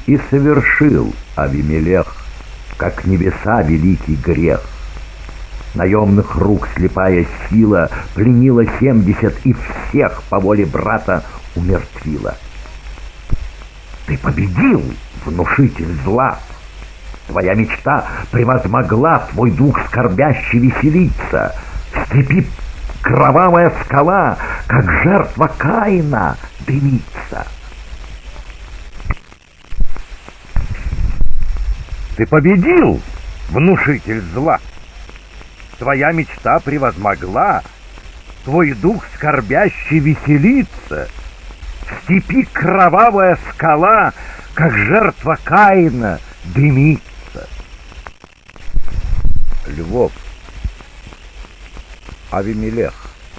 И совершил Авимелех, как небеса, великий грех. Наемных рук слепая сила пленила 70 и всех по воле брата умертвила. Ты победил, внушитель зла! Твоя мечта превозмогла, твой дух скорбящий веселится. В степи кровавая скала, как жертва Каина, дымится. Ты победил, внушитель зла! Твоя мечта превозмогла, твой дух скорбящий веселится. В степи кровавая скала, как жертва Каина, дымится. Львов. Авимелех.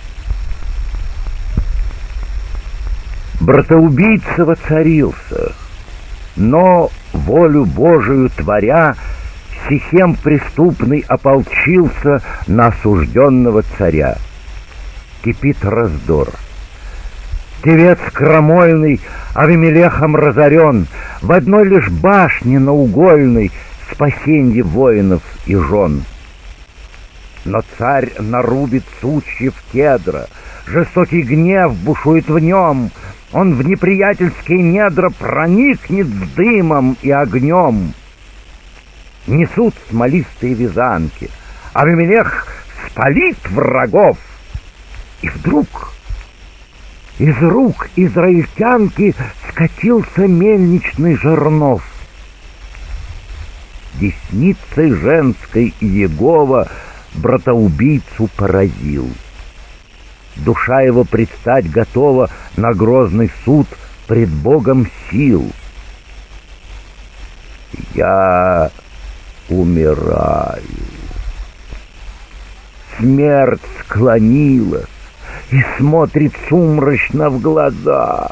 Братоубийца воцарился, но, волю Божию творя, Сихем преступный ополчился на осужденного царя. Кипит раздор. Тевец крамольный Авимелехом разорен, в одной лишь башне наугольной спасенье воинов и жен. Но царь нарубит сучьев кедра, жестокий гнев бушует в нем, он в неприятельские недра проникнет с дымом и огнем. Несут смолистые вязанки, Авимелех спалит врагов, и вдруг из рук израильтянки скатился мельничный жернов. Десницей женской Иегова братоубийцу поразил. Душа его предстать готова на грозный суд пред Богом сил. Я умираю. Смерть склонилась и смотрит сумрачно в глаза.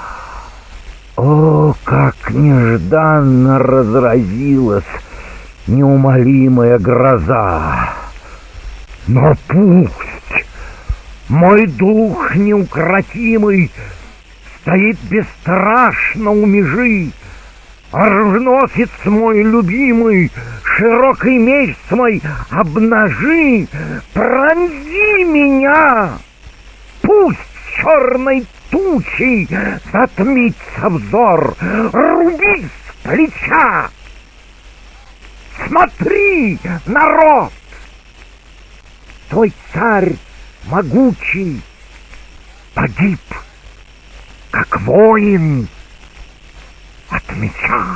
О, как нежданно разразилась неумолимая гроза! Но пусть мой дух неукротимый стоит бесстрашно у межи, оруженосец мой любимый, широкий меч свой обнажи, пронзи меня! Пусть черной тучей затмится взор, руби с плеча! Смотри, народ! Твой царь могучий погиб, как воин от меча.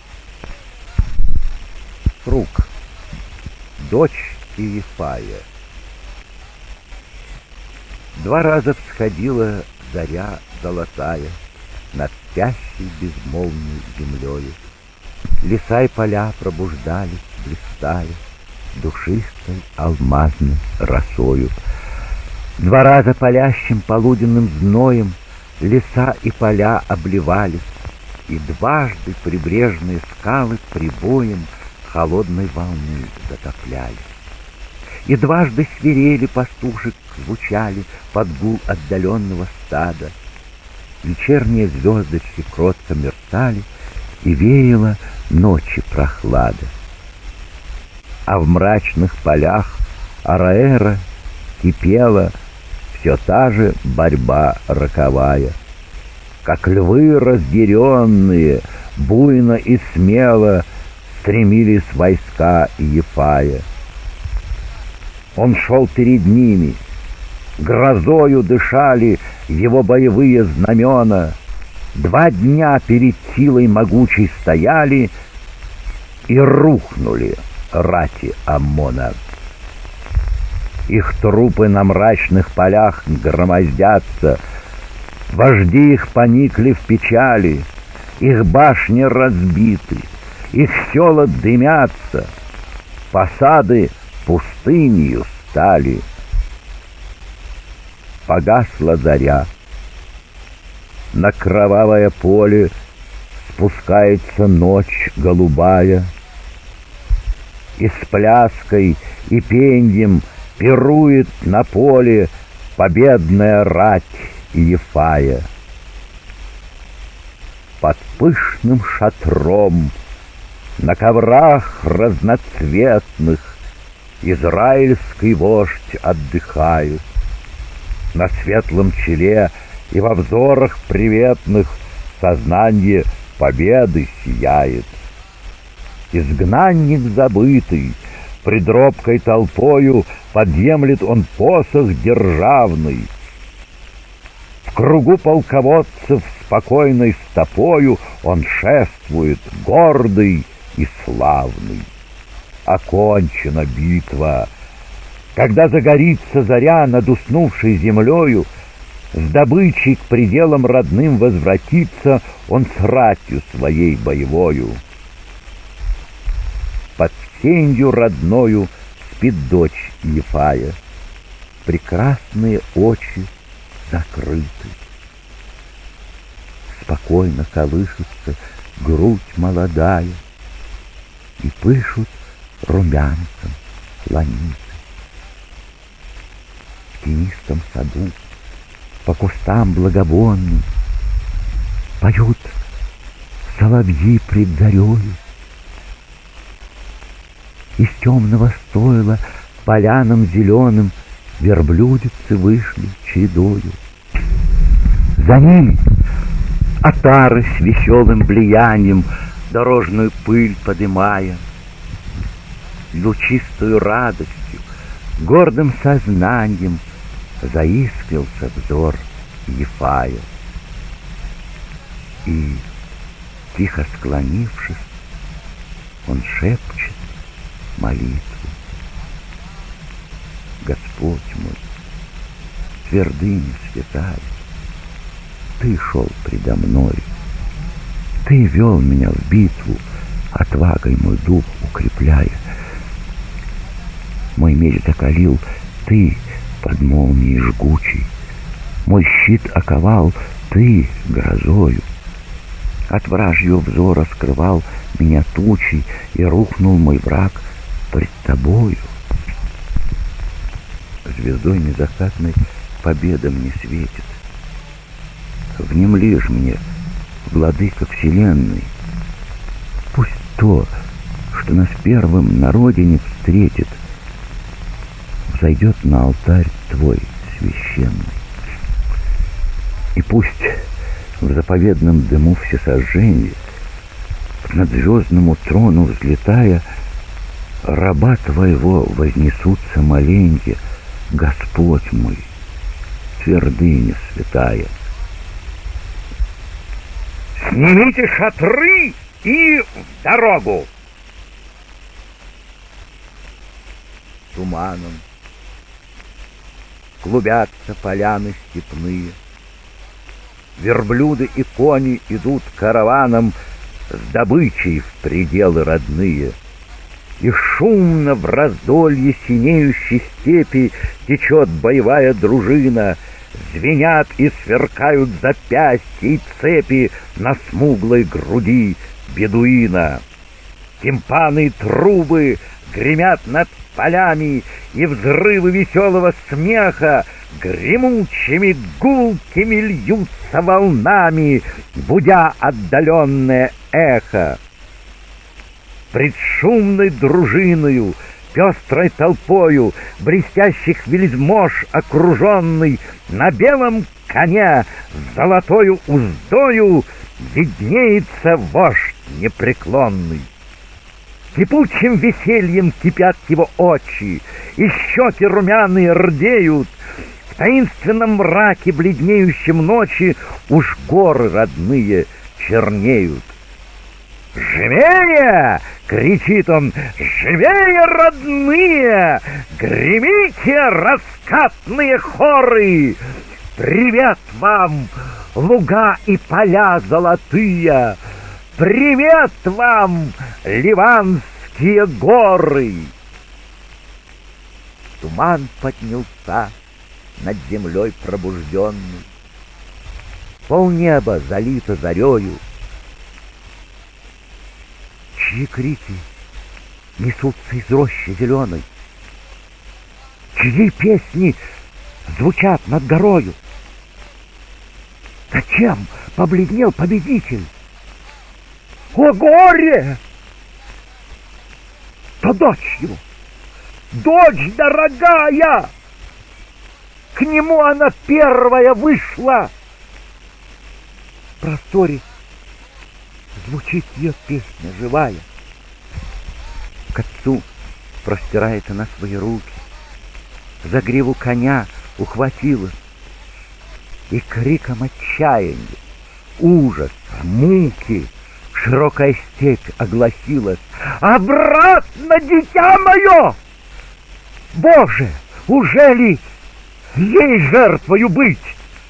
Круг. Дочь Иефая. 2 раза всходила заря золотая над спящей безмолвной землею. Леса и поля пробуждались, блистая душистой алмазной росою. 2 раза палящим полуденным зноем леса и поля обливались, и дважды прибрежные скалы прибоем холодной волны затопляли. И дважды свирели пастушек, звучали под гул отдаленного стада. Вечерние звездочки кротко мерцали, и веяла ночи прохлада. А в мрачных полях Араэра кипела все та же борьба роковая. Как львы разъяренные, буйно и смело стремились войска Иефая. Он шел перед ними, грозою дышали его боевые знамена. 2 дня перед силой могучей стояли и рухнули рати Аммона. Их трупы на мрачных полях громоздятся, вожди их поникли в печали, их башни разбиты, их села дымятся, посады пустынью стали. Погасла заря, на кровавое поле спускается ночь голубая, и с пляской и пеньем пирует на поле победная рать Иефая. под пышным шатром, на коврах разноцветных израильский вождь отдыхает. На светлом челе и во взорах приветных сознание победы сияет. Изгнанник забытый, пред робкой толпою подъемлет он посох державный. В кругу полководцев спокойной стопою он шествует, гордый и славный. Окончена битва. Когда загорится заря над уснувшей землею, с добычей к пределам родным возвратится он с ратью своей боевою. Под сенью родною спит дочь Ефая, прекрасные очи закрыты. Спокойно колышется грудь молодая, и пышут румянцем ланицы. В тенистом саду, по кустам благовонным, поют соловьи пред зарею. Из темного стойла полянам зеленым верблюдицы вышли чередою. За ними отары с веселым влиянием, дорожную пыль подымая, лучистую радостью, гордым сознанием заискрился взор Ефая. И, тихо склонившись, он шепчет молитву. Господь мой, твердыня святая, Ты шел предо мной, Ты вел меня в битву, отвагой мой дух укрепляя. Мой меч закалил Ты под молнией жгучей, мой щит оковал Ты грозою. От вражьего взора скрывал меня тучей, и рухнул мой враг пред Тобою. Звездой незакатной победа мне светит. Внемли ж мне, владыка вселенной, пусть то, что нас первым на родине встретит, взойдет на алтарь Твой священный. И пусть в заповедном дыму всесожжения, к надзвездному трону взлетая, раба Твоего вознесутся моленья: Господь мой, твердыня святая. Снимите шатры и в дорогу! Туманом клубятся поляны степные, верблюды и кони идут караваном с добычей в пределы родные. И шумно в раздолье синеющей степи течет боевая дружина, звенят и сверкают запястья и цепи на смуглой груди бедуина. Тимпаны и трубы гремят над полями, и взрывы веселого смеха гремучими гулкими льются волнами, будя отдаленное эхо. Пред шумной дружиною, пестрой толпою блестящих вельмож окруженный, на белом коне с золотою уздою виднеется вождь непреклонный. Кипучим весельем кипят его очи, и щеки румяные рдеют. В таинственном мраке бледнеющем ночи уж горы родные чернеют. «Живее!» — кричит он. «Живее, родные! Гремите, раскатные хоры! Привет вам, луга и поля золотые! Привет вам, ливанские горы!» Туман поднялся над землей пробужденный, полнеба залито зарею. Чьи крики несутся из рощи зеленой? Чьи песни звучат над горою? Зачем побледнел победитель? о горе! То дочь его, дочь дорогая! К нему она первая вышла. В просторе звучит ее песня живая. К отцу простирает она свои руки, за гриву коня ухватилась, и криком отчаяния, ужаса, муки широкая степь огласилась. «Обратно, дитя мое! Боже, уже ли ей жертвою быть?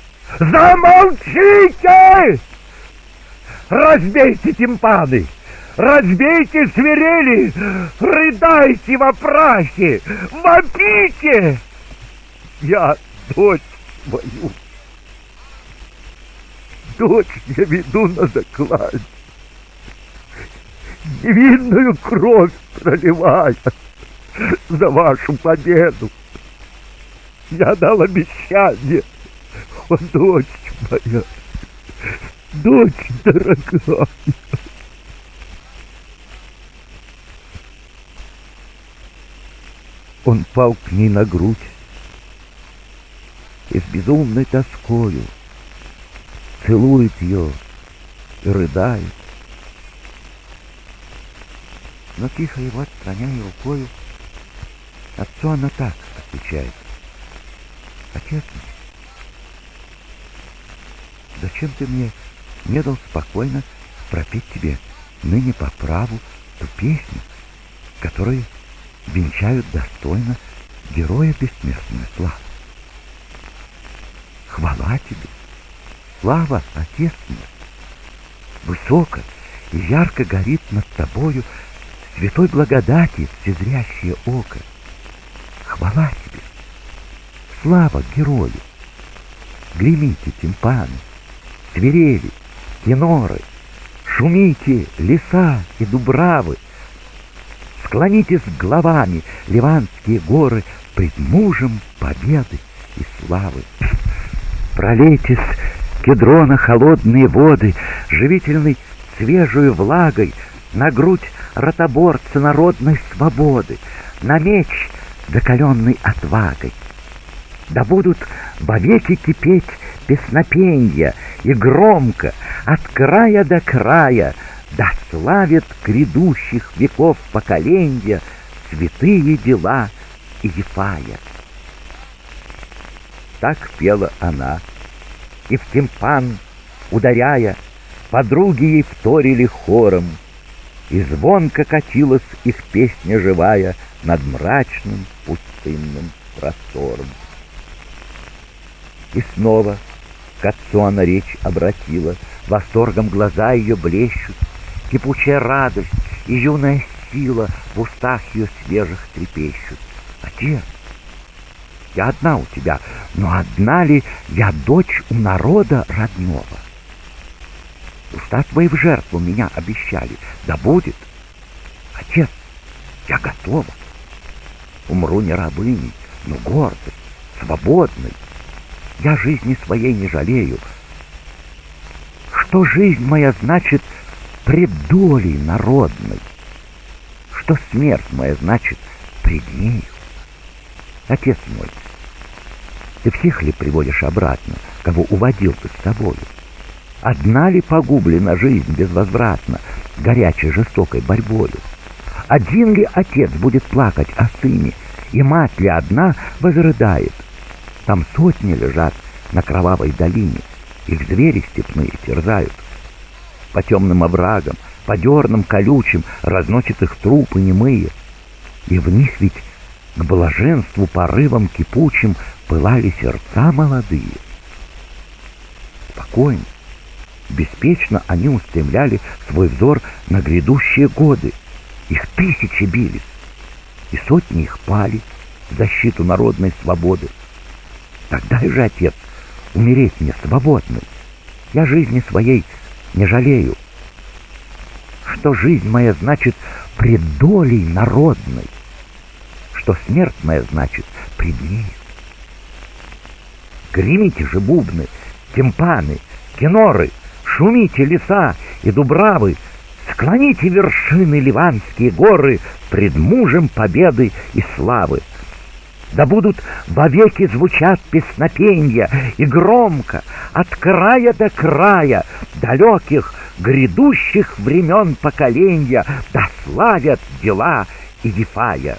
Замолчите! Разбейте тимпаны, разбейте свирели, рыдайте во прахе, вопите! Я дочь свою, дочь я веду на заклад, невинную кровь проливая за вашу победу. Я дал обещание, о, дочь моя, дочь дорогая. Он пал к ней на грудь и с безумной тоскою целует ее и рыдает. Но тихо его отстраняя рукою, отцу она так отвечает: отец мой, зачем ты мне не дал спокойно пропеть тебе ныне по праву ту песню, которую венчают достойно героя бессмертную славу? Хвала тебе, слава, отец мой! Высоко и ярко горит над тобою святой благодати всезрящее око. Хвала тебе, слава герою! Гремите тимпаны, свирели, теноры, шумите леса и дубравы, склонитесь головами, ливанские горы, пред мужем победы и славы. Пролейте с Кедрона холодные воды, живительной свежую влагой, на грудь ротоборца народной свободы, на меч, закаленный отвагой. Да будут вовеки кипеть песнопенья, и громко, от края до края, да славят грядущих веков поколенья святые дела Иефая. Так пела она, и в тимпан, ударяя, подруги ей вторили хором, и звонко катилась их песня живая над мрачным пустынным простором. И снова к отцу она речь обратила, восторгом глаза ее блещут, кипучая радость и юная сила в устах ее свежих трепещут. Отец, я одна у тебя, но одна ли я дочь у народа родного? Уста твои в жертву меня обещали, да будет. Отец, я готова. Умру не рабыней, но гордой, свободной. Я жизни своей не жалею. Что жизнь моя значит пред долей народной? Что смерть моя значит пред нею? Отец мой, ты всех ли приводишь обратно, кого уводил ты с тобою? Одна ли погублена жизнь безвозвратно, горячей жестокой борьбою? Один ли отец будет плакать о сыне, и мать ли одна возрыдает? Там сотни лежат на кровавой долине, их звери степные терзают. По темным оврагам, по дернам колючим разносят их трупы немые, и в них ведь к блаженству порывам кипучим пылали сердца молодые. Спокойно, беспечно они устремляли свой взор на грядущие годы. Их тысячи бились, и сотни их пали в защиту народной свободы. Тогда же, отец, умереть мне свободным. Я жизни своей не жалею. Что жизнь моя значит пред долей народной, что смерть моя значит пред ней. Гремите же бубны, тимпаны, кеноры, шумите леса и дубравы, Склоните вершины ливанские горы пред мужем победы и славы. Да будут вовеки звучат песнопенья, и громко, от края до края, далеких, грядущих времен поколенья, да славят дела Иефая.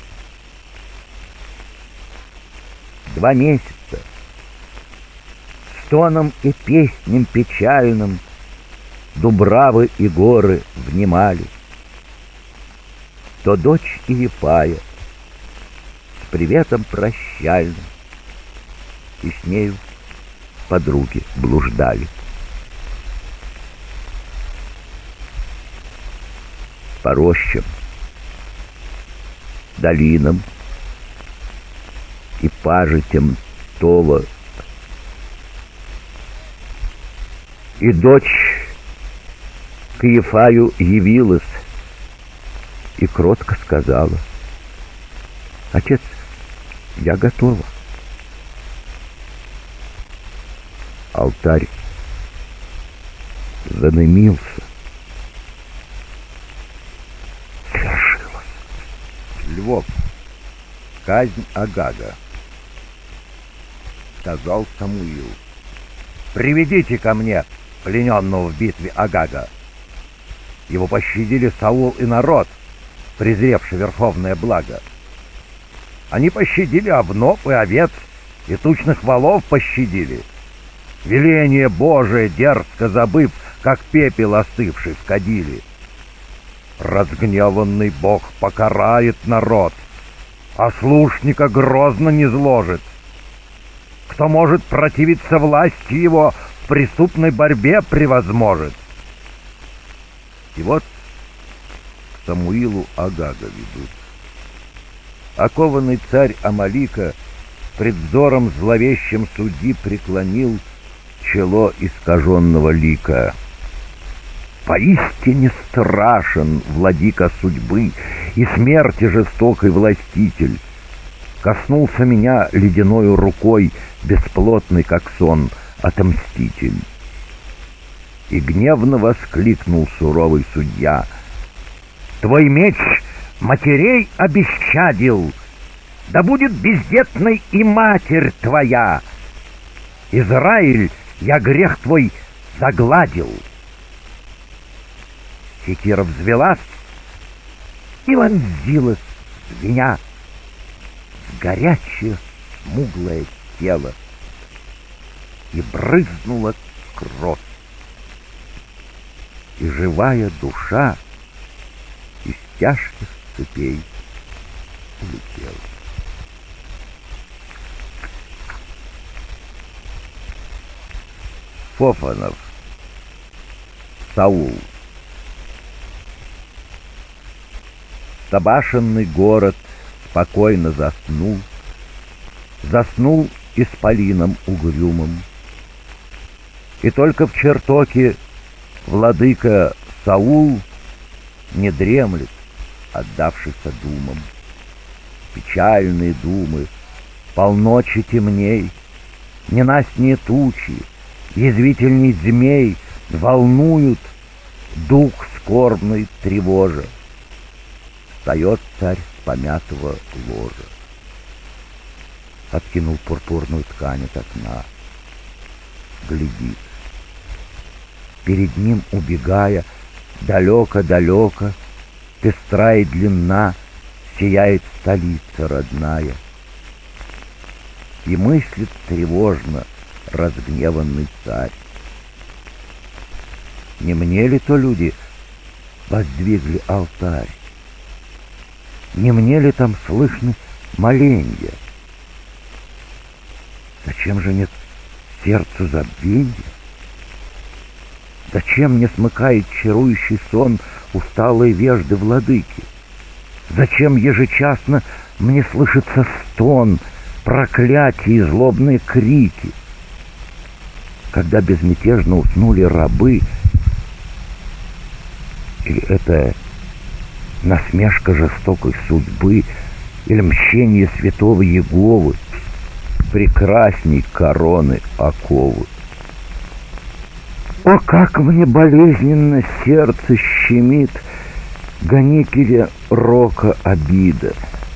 2 месяца стоном и песням печальным дубравы и горы внимали. То дочь Иефая с приветом прощальным, и с нею подруги блуждали. По рощам, долинам и пажитям тола, и дочь к Иефаю явилась и кротко сказала: «Отец, я готова». Алтарь занымился. Свершилось. Львов. Казнь Агага. Сказал Самуил: «Приведите ко мне плененного в битве Агага». Его пощадили Саул и народ, презревший верховное благо. Они пощадили овнов и овец, и тучных волов пощадили. Веление Божие дерзко забыв, как пепел остывший в кадиле. Разгневанный Бог покарает народ, а слушника грозно низвложит. Кто может противиться власти его, в преступной борьбе превозможет. И вот к Самуилу Агага ведут. Окованный царь Амалика пред взором зловещим судьи преклонил чело искаженного лика. Поистине страшен владыка судьбы и смерти жестокий властитель. Коснулся меня ледяною рукой, бесплотный, как сон, отомститель. И гневно воскликнул суровый судья: «Твой меч матерей обесчадил, да будет бездетной и матерь твоя! Израиль, я грех твой загладил!» Секира взвелась и вонзилась в меня в горячее смуглое тело, и брызнула кровь, и живая душа из тяжких цепей улетела. Фофанов. Саул. Собашенный город спокойно заснул, заснул исполином угрюмым. И только в чертоге владыка Саул не дремлет, отдавшийся думам. Печальные думы, полночи темней, ненастнее тучи, язвительней змей волнуют дух скорбный тревожа. Встает царь с помятого ложа, откинул пурпурную ткань от окна, глядит. Перед ним, убегая, далеко-далеко, пестра и длинна, сияет столица родная. И мыслит тревожно разгневанный царь: не мне ли то люди воздвигли алтарь? Не мне ли там слышны моленья? Зачем же нет сердцу забвенья? Зачем не смыкает чарующий сон усталые вежды владыки? Зачем ежечасно мне слышится стон, проклятия и злобные крики? Когда безмятежно уснули рабы, или это насмешка жестокой судьбы, или мщение святого Иеговы, прекрасней короны оковы? О, как мне болезненно сердце щемит гонителя рока обида.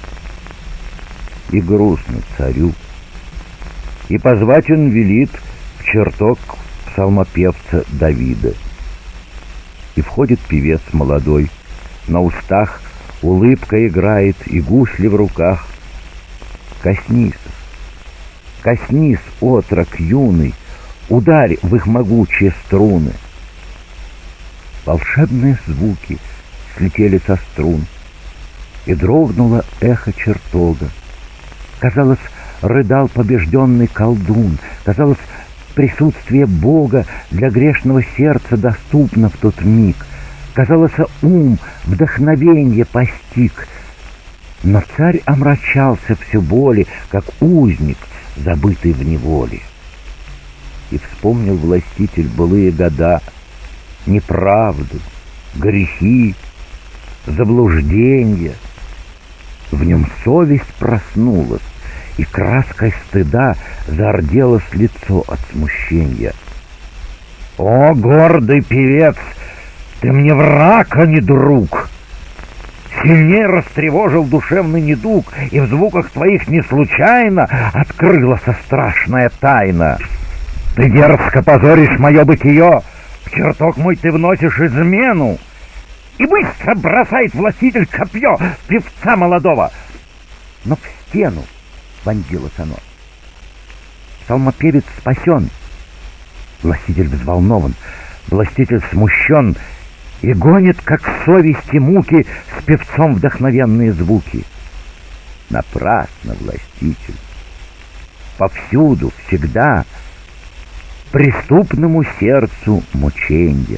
И грустно царю, и позвать он велит в чертог псалмопевца Давида. И входит певец молодой, на устах улыбка играет, и гусли в руках. Коснись, коснись, отрок юный, ударь в их могучие струны. Волшебные звуки слетели со струн, и дрогнуло эхо чертога. Казалось, рыдал побежденный колдун, казалось, присутствие Бога для грешного сердца доступно в тот миг. Казалось, ум вдохновенье постиг. Но царь омрачался все более, как узник, забытый в неволе. И вспомнил властитель былые года, неправду, грехи, заблуждения. В нем совесть проснулась, и краской стыда зарделось лицо от смущения. «О, гордый певец, ты мне враг, а не друг! Сильнее растревожил душевный недуг, и в звуках твоих не случайно открылась страшная тайна. Ты дерзко позоришь мое бытие, в чертог мой ты вносишь измену, и быстро бросает властитель копье в певца молодого. Но в стену вонзилось оно. Псалмопевец спасен. Властитель взволнован, властитель смущен и гонит, как совести муки, с певцом вдохновенные звуки. Напрасно, властитель. Повсюду, всегда преступному сердцу мученье.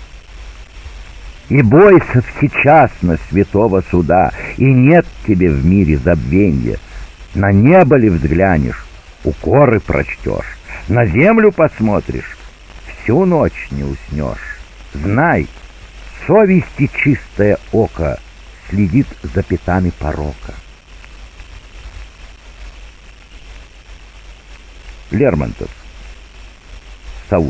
И бойся всечасно святого суда, и нет тебе в мире забвенья. На небо ли взглянешь, укоры прочтешь, на землю посмотришь, всю ночь не уснешь. Знай, совести чистое око следит за пятами порока. Лермонтов. Саул.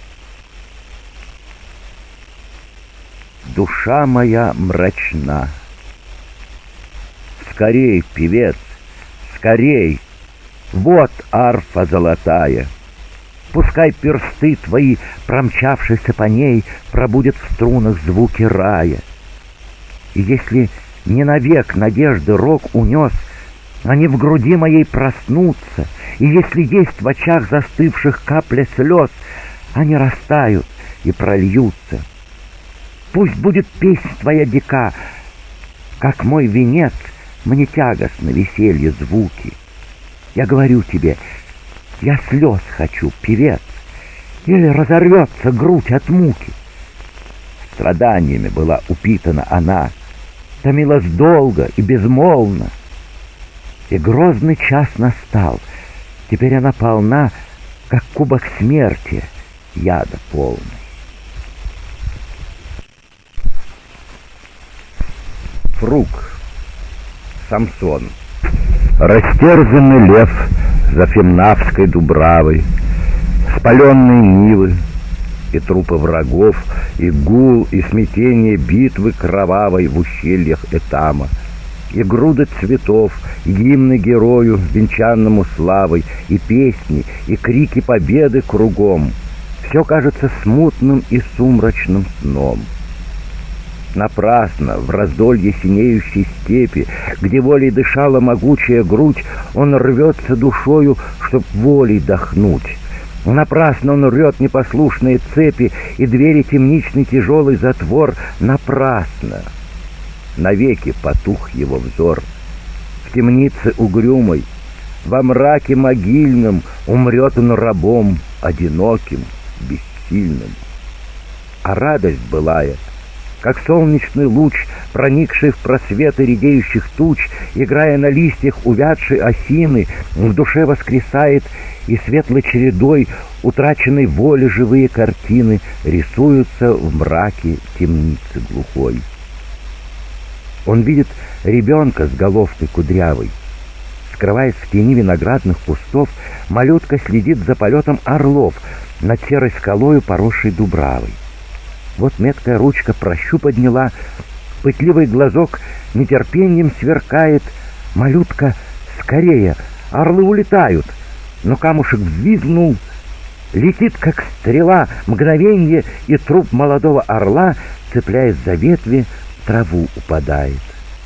Душа моя мрачна. Скорей, певец, скорей! Вот арфа золотая. Пускай персты твои, промчавшиеся по ней, пробудят в струнах звуки рая. И если не навек надежды рок унес, они в груди моей проснутся, и если есть в очах застывших капля слез, они растают и прольются. Пусть будет песнь твоя дика, как мой венец, мне тягостно веселье звуки. Я говорю тебе, я слез хочу, певец, или разорвется грудь от муки. Страданиями была упитана она, томилась долго и безмолвно. И грозный час настал, теперь она полна, как кубок смерти, яда полный. Фруг. Самсон. Растерзанный лев за Фимнавской дубравой, спаленные нивы и трупы врагов, и гул, и смятение битвы кровавой в ущельях Этама, и груды цветов, и гимны герою, венчанному славой, и песни, и крики победы кругом. Все кажется смутным и сумрачным сном. Напрасно в раздолье синеющей степи, где волей дышала могучая грудь, он рвется душою, чтоб волей дохнуть. Напрасно он рвет непослушные цепи и двери темничный тяжелый затвор. Напрасно. Навеки потух его взор. В темнице угрюмой, во мраке могильном умрет он рабом, одиноким, бессильным. А радость былая, как солнечный луч, проникший в просветы редеющих туч, играя на листьях увядшей осины, в душе воскресает, и светлой чередой утраченной воли живые картины рисуются в мраке темницы глухой. Он видит ребенка с головкой кудрявой. Скрываясь в тени виноградных кустов, малютка следит за полетом орлов над серой скалою, поросшей дубравой. Вот меткая ручка прощу подняла, Пытливый глазок нетерпением сверкает. Малютка, скорее, орлы улетают. Но камушек взвизгнул, летит, как стрела, мгновенье, и труп молодого орла, цепляясь за ветви, в траву упадает.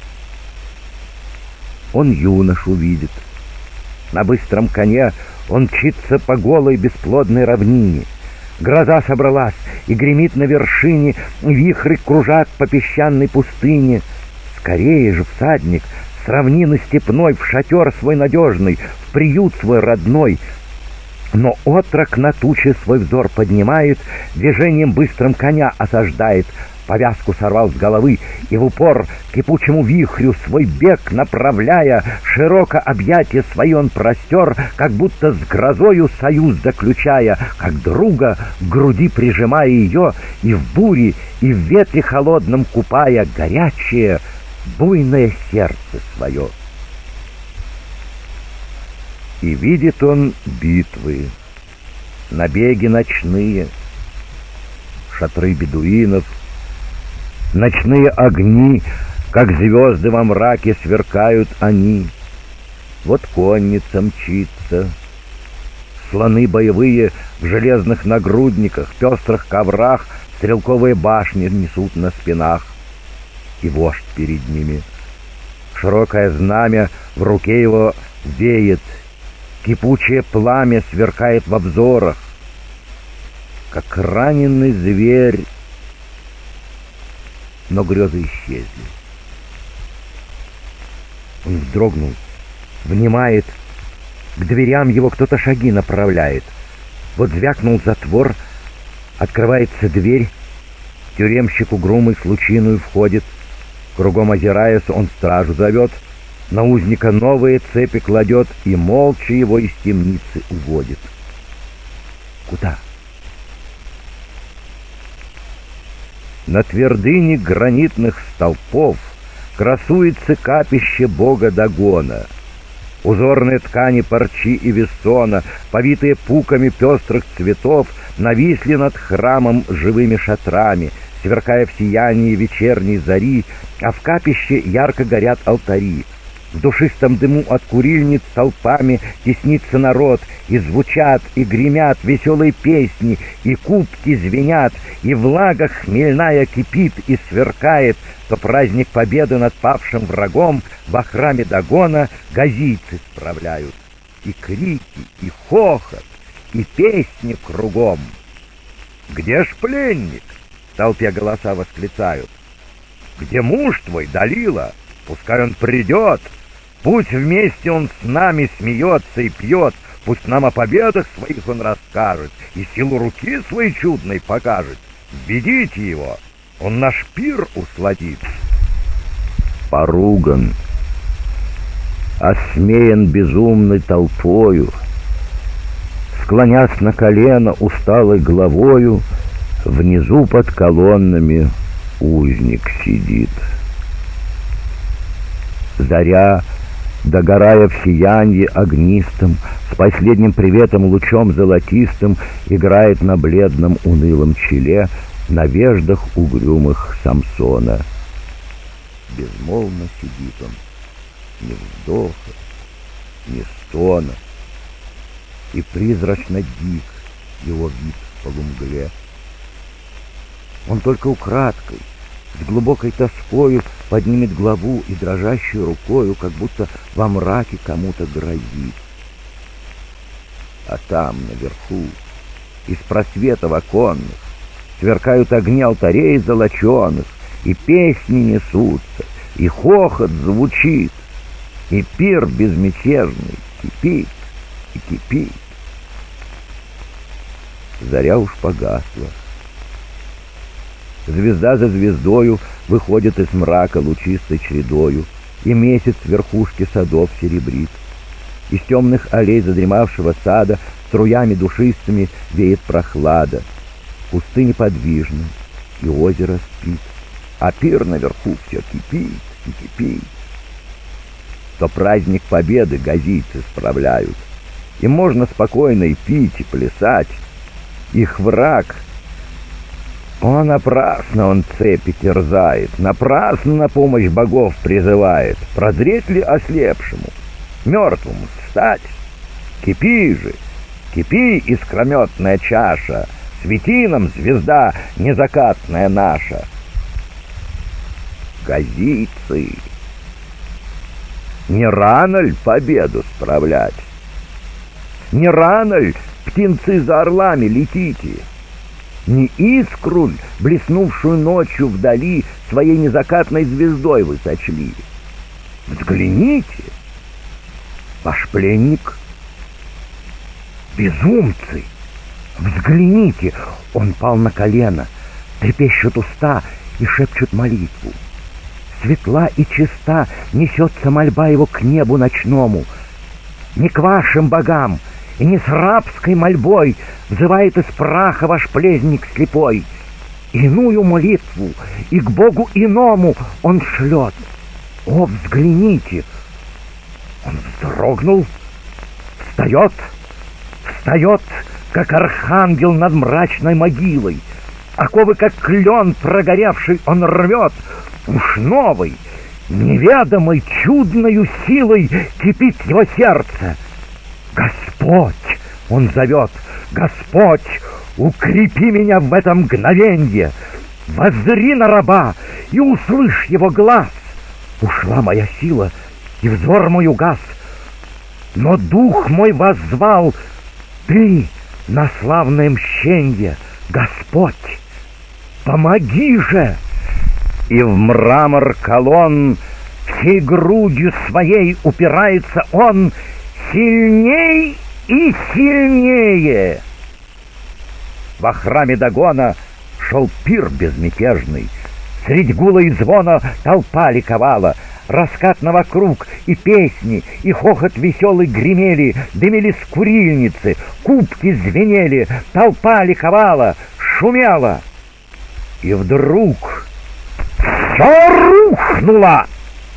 Он юношу видит. На быстром коне он мчится по голой бесплодной равнине. Гроза собралась и гремит на вершине, вихры кружат по песчаной пустыне. Скорее же, всадник, с равнины степной в шатер свой надежный, в приют свой родной. Но отрок на тучи свой взор поднимает, движением быстрым коня осаждает, повязку сорвал с головы и в упор кипучему вихрю свой бег направляя, широко объятия свои он простер, как будто с грозою союз заключая, как друга к груди прижимая ее, и в буре, и в ветре холодном купая горячее, буйное сердце свое. И видит он битвы, набеги ночные, шатры бедуинов, ночные огни, как звезды во мраке сверкают они. Вот конница мчится, слоны боевые в железных нагрудниках, пестрых коврах, стрелковые башни несут на спинах. И вождь перед ними, широкое знамя в руке его веет, кипучее пламя сверкает во взорах, как раненый зверь. Но грезы исчезли. Он вздрогнул, внимает, к дверям его кто-то шаги направляет. Вот звякнул затвор, открывается дверь, тюремщик угрюмый с лучиною входит, кругом озираясь, он стражу зовет, на узника новые цепи кладет и молча его из темницы уводит. Куда? На твердыне гранитных столпов красуется капище бога Дагона. Узорные ткани парчи и вессона, повитые пуками пестрых цветов, нависли над храмом живыми шатрами, сверкая в сиянии вечерней зари, а в капище ярко горят алтари. В душистом дыму от курильниц толпами теснится народ, и звучат, и гремят веселые песни, и кубки звенят, и влага хмельная кипит и сверкает, то праздник победы над павшим врагом во храме Дагона газийцы справляют. И крики, и хохот, и песни кругом. «Где ж пленник?» — в толпе голоса восклицают. «Где муж твой, Далила? Пускай он придет. Пусть вместе он с нами смеется и пьет, пусть нам о победах своих он расскажет и силу руки своей чудной покажет. Ведите его, он наш пир усладит». Поруган, осмеян безумной толпою, склонясь на колено усталой головою, внизу под колоннами узник сидит. Заря, догорая в сиянье огнистом, с последним приветом лучом золотистым, играет на бледном унылом челе, на веждах угрюмых Самсона. Безмолвно сидит он, ни вздоха, ни стона, и призрачно дик его вид в полумгле. Он только украдкой, с глубокой тоскою поднимет главу и дрожащей рукою, как будто во мраке кому-то грозит. А там, наверху, из просветов оконных, сверкают огни алтарей золоченых, и песни несутся, и хохот звучит, и пир безмятежный кипит и кипит. Заря уж погасла. Звезда за звездою выходит из мрака лучистой чередою, и месяц верхушки садов серебрит. Из темных аллей задремавшего сада струями душистыми веет прохлада. Кусты неподвижны, и озеро спит, а пир наверху все кипит и кипит. То праздник победы газийцы справляют, и можно спокойно и пить, и плясать. Их враг, О, напрасно он цепи терзает, напрасно на помощь богов призывает. Прозреть ли ослепшему, мертвому встать? Кипи же, кипи, искрометная чаша, свети нам, звезда незакатная наша. Газицы, не рано ль победу справлять? Не рано ль, птенцы за орлами, летите? Не искру ль, блеснувшую ночью вдали, своей незакатной звездой вы сочли? Взгляните, ваш пленник — безумцы! Взгляните, он пал на колено, трепещут уста и шепчут молитву. Светла и чиста несется мольба его к небу ночному. Не к вашим богам и не с рабской мольбой взывает из праха ваш плезник слепой. Иную молитву и к богу иному он шлет. О, взгляните! Он вздрогнул, встает, встает, как архангел над мрачной могилой. Оковы, как клен прогоревший, он рвет. Уж новой, неведомой, чудною силой кипит его сердце. Господь, он зовет, Господь, укрепи меня в это мгновенье. Воззри на раба и услышь его глаз. Ушла моя сила, и взор мой угас, но дух мой воззвал: ты на славное мщенье, Господь, помоги же! И в мрамор колонн всей грудью своей упирается он сильней и сильнее. Во храме Дагона шел пир безмятежный. Средь гула и звона толпа ликовала. Раскатно вокруг и песни, и хохот веселый гремели, дымились курильницы, кубки звенели, толпа ликовала, шумела. И вдруг все рухнуло!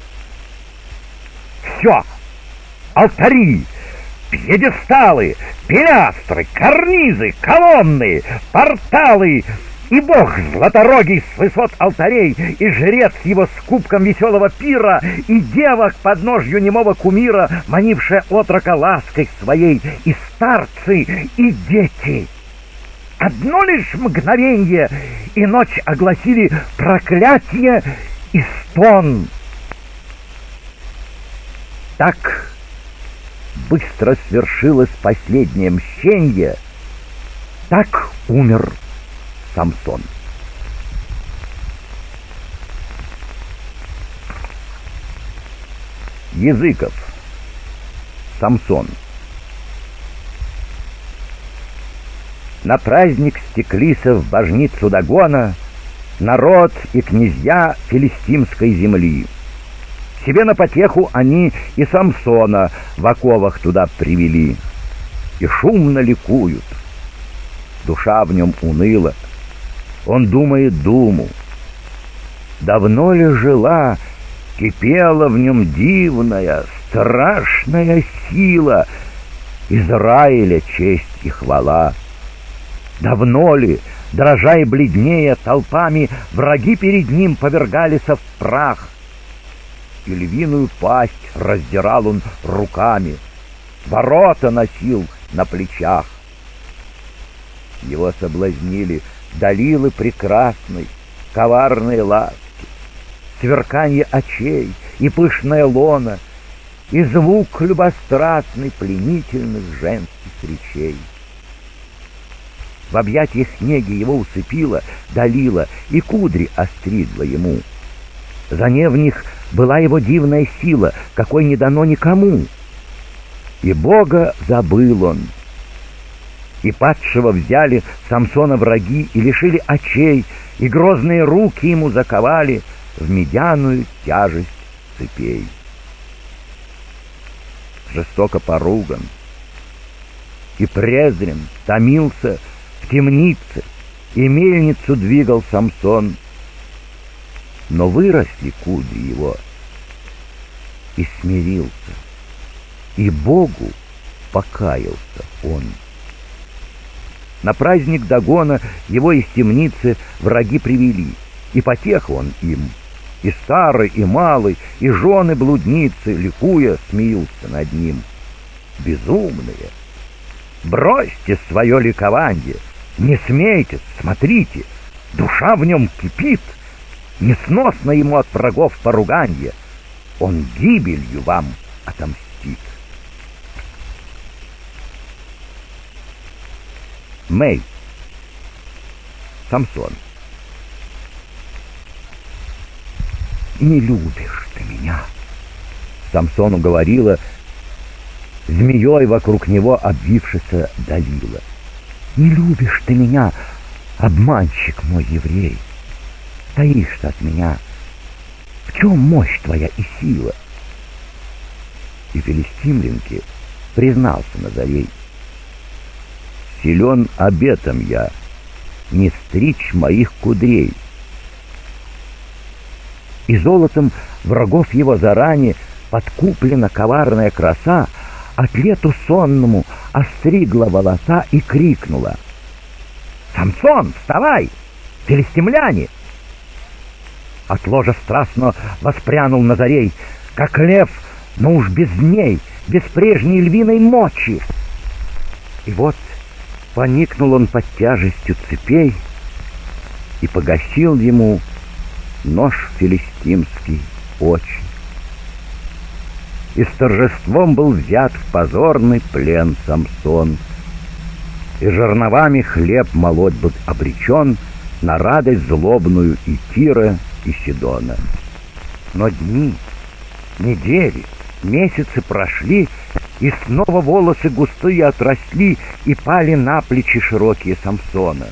Все! Алтари, пьедесталы, пилястры, карнизы, колонны, порталы, и бог златорогий с высот алтарей, и жрец его с кубком веселого пира, и дева к подножью немого кумира, манившая отрока лаской своей, и старцы, и дети. Одно лишь мгновенье, и ночь огласили проклятие и стон. Так быстро свершилось последнее мщенье, так умер Самсон. Языков. Самсон. На праздник стеклись в божницу Дагона народ и князья филистимской земли. Себе на потеху они и Самсона в оковах туда привели. И шумно ликуют. Душа в нем уныла. Он думает думу. Давно ли жила, кипела в нем дивная, страшная сила, Израиля честь и хвала. Давно ли, дрожа и бледнея толпами, враги перед ним повергались в прах, и львиную пасть раздирал он руками, ворота носил на плечах. Его соблазнили Далилы прекрасной, коварные ласки, сверканье очей и пышная лона, и звук любострастный пленительных женских речей. В объятиях неги его усыпила Далила и кудри остригла ему. За не в них была его дивная сила, какой не дано никому. И Бога забыл он. И падшего взяли Самсона враги и лишили очей, и грозные руки ему заковали в медяную тяжесть цепей. Жестоко поруган и презрен, томился в темнице, и мельницу двигал Самсон. Но выросли кудри его, и смирился, и Богу покаялся он. На праздник Дагона его из темницы враги привели, и потех он им. И старый, и малый, и жены блудницы, ликуя, смеются над ним. Безумные! Бросьте свое ликование, не смейтесь, смотрите, душа в нем кипит, несносно ему от врагов поруганье, он гибелью вам отомстит. Мэй. Самсон. «Не любишь ты меня», — Самсону говорила, змеей вокруг него обвившаяся Далила. «Не любишь ты меня, обманщик мой еврей, таишься от меня. В чем мощь твоя и сила?» И филистимлянке признался Назарей: «Силен обетом я, не стричь моих кудрей». И золотом врагов его заранее подкуплена коварная краса, атлету сонному остригла волоса и крикнула: «Самсон, вставай! Филистимляне!» От ложа страстно воспрянул Назарей, как лев, но уж без дней, без прежней львиной мочи. И вот поникнул он под тяжестью цепей, и погасил ему нож филистимский очень. И с торжеством был взят в позорный плен Самсон, и жерновами хлеб молоть был обречен на радость злобную и Тира, и Сидона. Но дни, недели, месяцы прошли, и снова волосы густые отросли и пали на плечи широкие Самсона.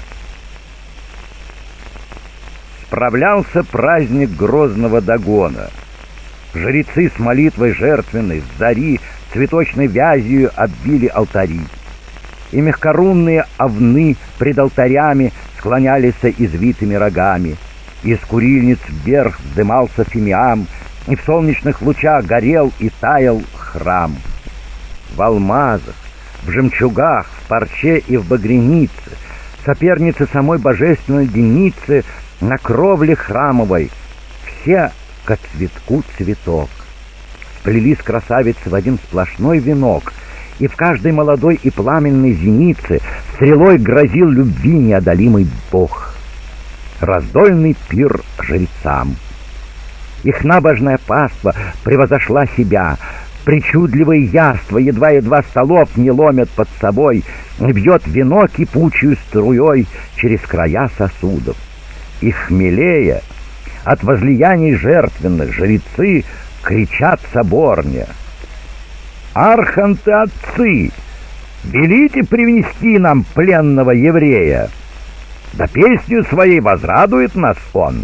Справлялся праздник грозного Дагона. Жрецы с молитвой жертвенной с зари цветочной вязью оббили алтари. И мягкорунные овны пред алтарями склонялись извитыми рогами. Из курильниц вверх вздымался фимиам, и в солнечных лучах горел и таял храм. В алмазах, в жемчугах, в парче и в багрянице, соперницы самой божественной деницы, на кровле храмовой все ко цветку цветок. Сплелись красавицы в один сплошной венок, и в каждой молодой и пламенной зенице стрелой грозил любви неодолимый бог. Раздольный пир жрецам. Их набожная паства превозошла себя. Причудливые яства едва-едва столов не ломят под собой, бьет вино кипучую струей через края сосудов. И хмелея от возлияний жертвенных жрецы кричат соборня: «Арханты отцы, велите привести нам пленного еврея, да песню своей возрадует нас он».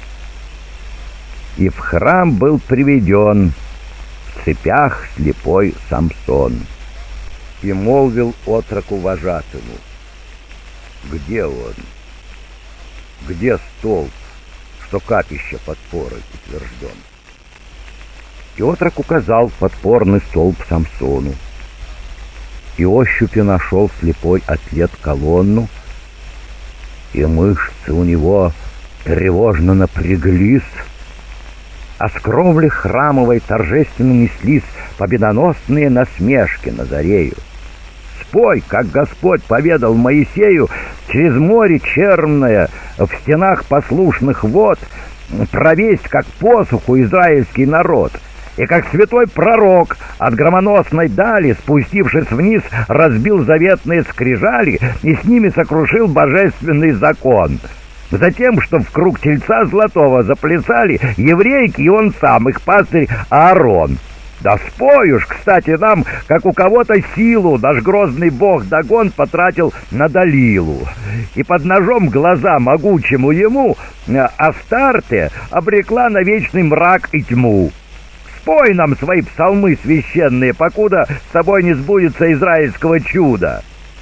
И в храм был приведен в цепях слепой Самсон, и молвил отроку вожатому: «Где он? Где столб, что капище подпорой утвержден?» И отрок указал подпорный столб Самсону. И ощупью нашел слепой атлет колонну, и мышцы у него тревожно напряглись, а с кровли храмовой торжественно неслись победоносные насмешки Назарею. «Спой, как Господь поведал Моисею, через море черное, в стенах послушных вод, провесть, как посуху, израильский народ, и как святой пророк от громоносной дали, спустившись вниз, разбил заветные скрижали и с ними сокрушил божественный закон. Затем, что в круг тельца золотого заплясали еврейки и он сам, их пастырь Аарон. Да спой уж, кстати, нам, как у кого-то силу наш грозный бог Дагон потратил на Далилу. И под ножом глаза могучему ему Астарте обрекла на вечный мрак и тьму. Спой нам свои псалмы священные, покуда с тобой не сбудется израильского чуда».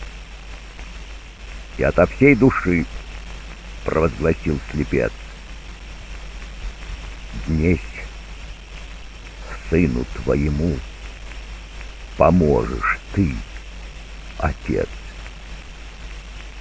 И ото всей души провозгласил слепец: «Днесь сыну твоему поможешь ты, отец».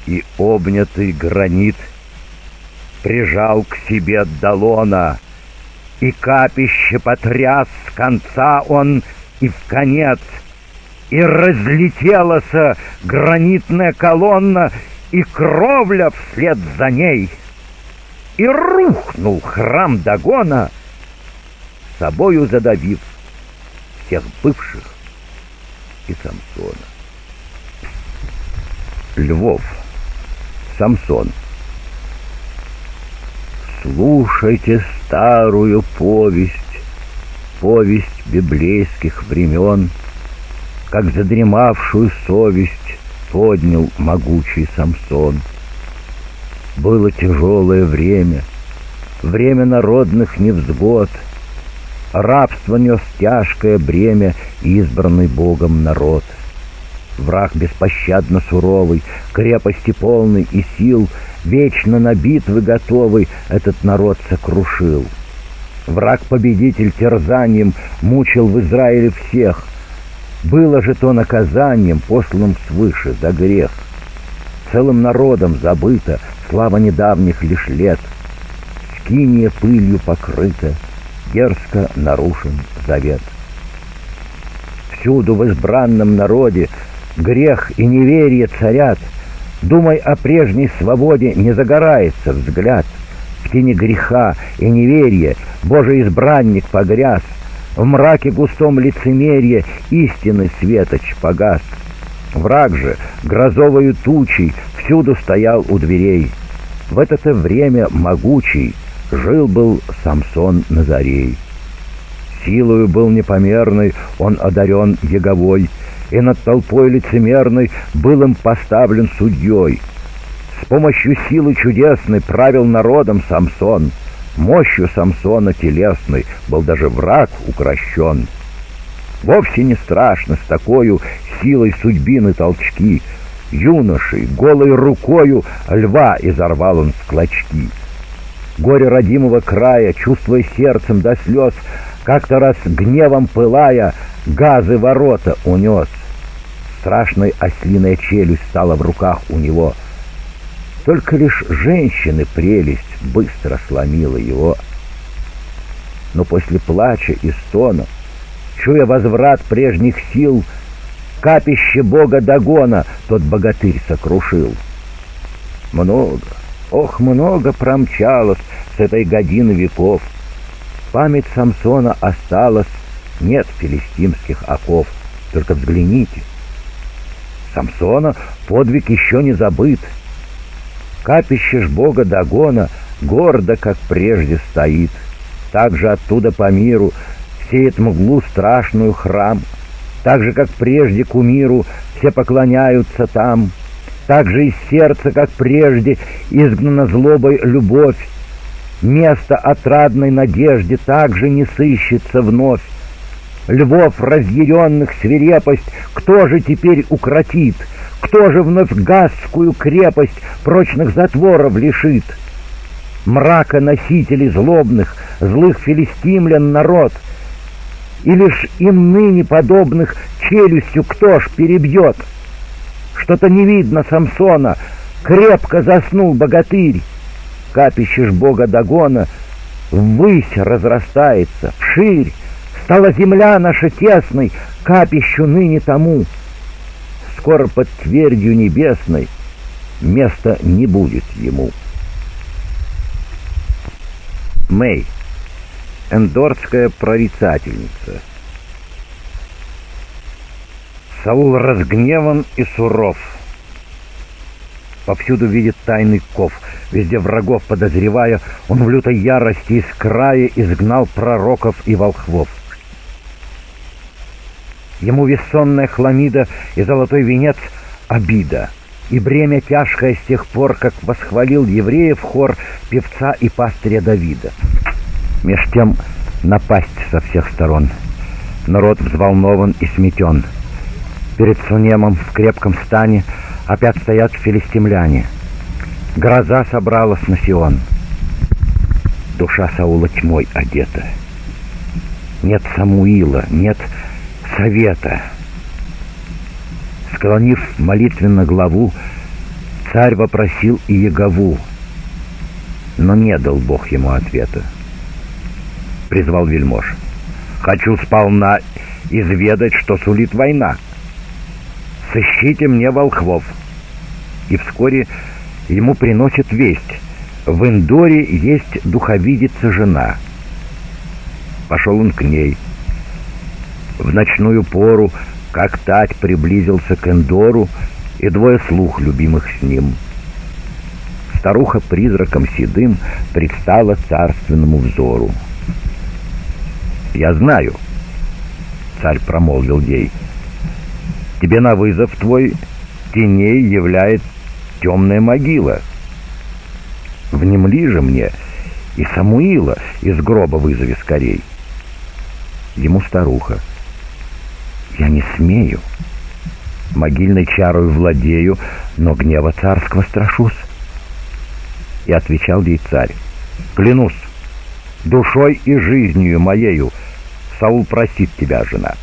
И обнятый гранит прижал к себе Далона, и капище потряс с конца он и в конец, и разлетелась гранитная колонна, и кровля вслед за ней, и рухнул храм Дагона, собою задавив всех бывших и Самсона. Львов. Самсон. Слушайте старую повесть, повесть библейских времен, как задремавшую совесть поднял могучий Самсон. Было тяжелое время, время народных невзгод, рабство нес тяжкое бремя избранный Богом народ. Враг беспощадно суровый, крепости полный и сил, вечно на битвы готовый этот народ сокрушил. Враг-победитель терзанием мучил в Израиле всех. Было же то наказанием, посланным свыше за грех. Целым народом забыта слава недавних лишь лет. Скиния пылью покрыта, дерзко нарушен завет. Всюду в избранном народе грех и неверие царят. Думай о прежней свободе, не загорается взгляд. В тени греха и неверия Божий избранник погряз. В мраке густом лицемерия истинный светоч погас. Враг же грозовою тучей всюду стоял у дверей. В это-то время могучий жил-был Самсон Назарей. Силою был непомерной он одарен яговой, и над толпой лицемерной был им поставлен судьей. С помощью силы чудесной правил народом Самсон. Мощью Самсона телесной был даже враг укрощен. Вовсе не страшно с такою силой судьбины толчки. Юношей голой рукою льва изорвал он в клочки. Горе родимого края, чувствуя сердцем до слез, как-то раз гневом пылая, газы ворота унес. Страшной ослиная челюсть стала в руках у него. Только лишь женщины прелесть быстро сломила его. Но после плача и стона, чуя возврат прежних сил, капище бога Дагона тот богатырь сокрушил. Много, ох, много промчалось с этой годины веков. Память Самсона осталась, нет филистимских оков. Только взгляните, Самсона подвиг еще не забыт. Капище ж бога Дагона гордо, как прежде, стоит. Также оттуда по миру сеет мглу страшную храм. Так же, как прежде, кумиру все поклоняются там. Так же из сердца, как прежде, изгнана злобой любовь. Место отрадной надежде также не сыщется вновь. Львов разъяренных свирепость кто же теперь укротит? Кто же вновь газскую крепость прочных затворов лишит? Мрака носителей злобных, злых филистимлян народ, и лишь им ныне подобных челюстью кто ж перебьет? Что-то не видно Самсона, крепко заснул богатырь. Капище ж бога Дагона ввысь разрастается, вширь. Стала земля наша тесной, капищу ныне тому. Скоро под твердью небесной места не будет ему. Мэй, эндорская прорицательница. Саул разгневан и суров. Повсюду видит тайный ков, везде врагов подозревая, он в лютой ярости из края изгнал пророков и волхвов. Ему весонная хламида и золотой венец — обида, и бремя тяжкое с тех пор, как восхвалил евреев хор певца и пастыря Давида. Меж тем напасть со всех сторон. Народ взволнован и сметен. Перед Сунемом в крепком стане опять стоят филистимляне. Гроза собралась на Сион. Душа Саула тьмой одета. Нет Самуила, нет совета. Склонив молитвенно главу, Царь вопросил Иегову, но не дал Бог ему ответа. Призвал вельмож: «Хочу сполна изведать, что сулит война. Сыщите мне волхвов». И вскоре ему приносят весть: в Индоре есть духовидица жена. Пошел он к ней. В ночную пору, как тать приблизился к Индору, и двое слуг любимых с ним. Старуха призраком седым предстала царственному взору. «Я знаю», — царь промолвил ей, — «тебе на вызов твой теней являет темная могила. Внемли же мне, и Самуила из гроба вызови скорей». Ему старуха: «Я не смею, могильной чарою владею, но гнева царского страшусь». И отвечал ей царь: «Клянусь душой и жизнью моею, Саул простит тебя, жена».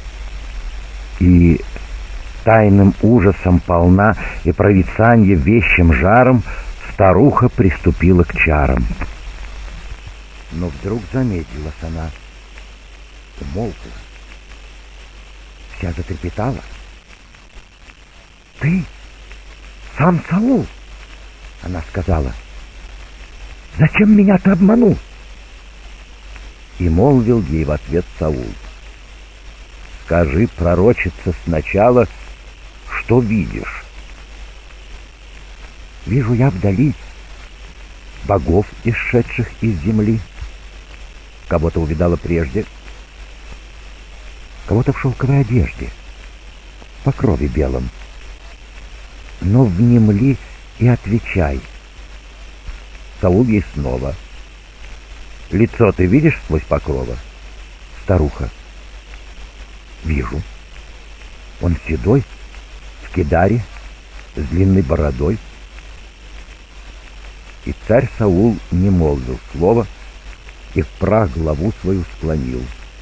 И тайным ужасом полна и прорицанье вещим жаром старуха приступила к чарам. Но вдруг заметилась она, умолкла, вся затрепетала. «Ты сам Саул?» — она сказала. «Зачем меня ты обманул?» И молвил ей в ответ Саул: «Скажи, пророчица, сначала, что видишь?» «Вижу я вдали богов, исшедших из земли. Кого-то увидала прежде, кого-то в шелковой одежде, в покрове белом. Но внемли и отвечай». Саул ей снова: «Лицо ты видишь сквозь покрова?» Старуха: «Вижу. Он седой, в кидаре, с длинной бородой». И царь Саул не молвил слова, и в прах главу свою склонил.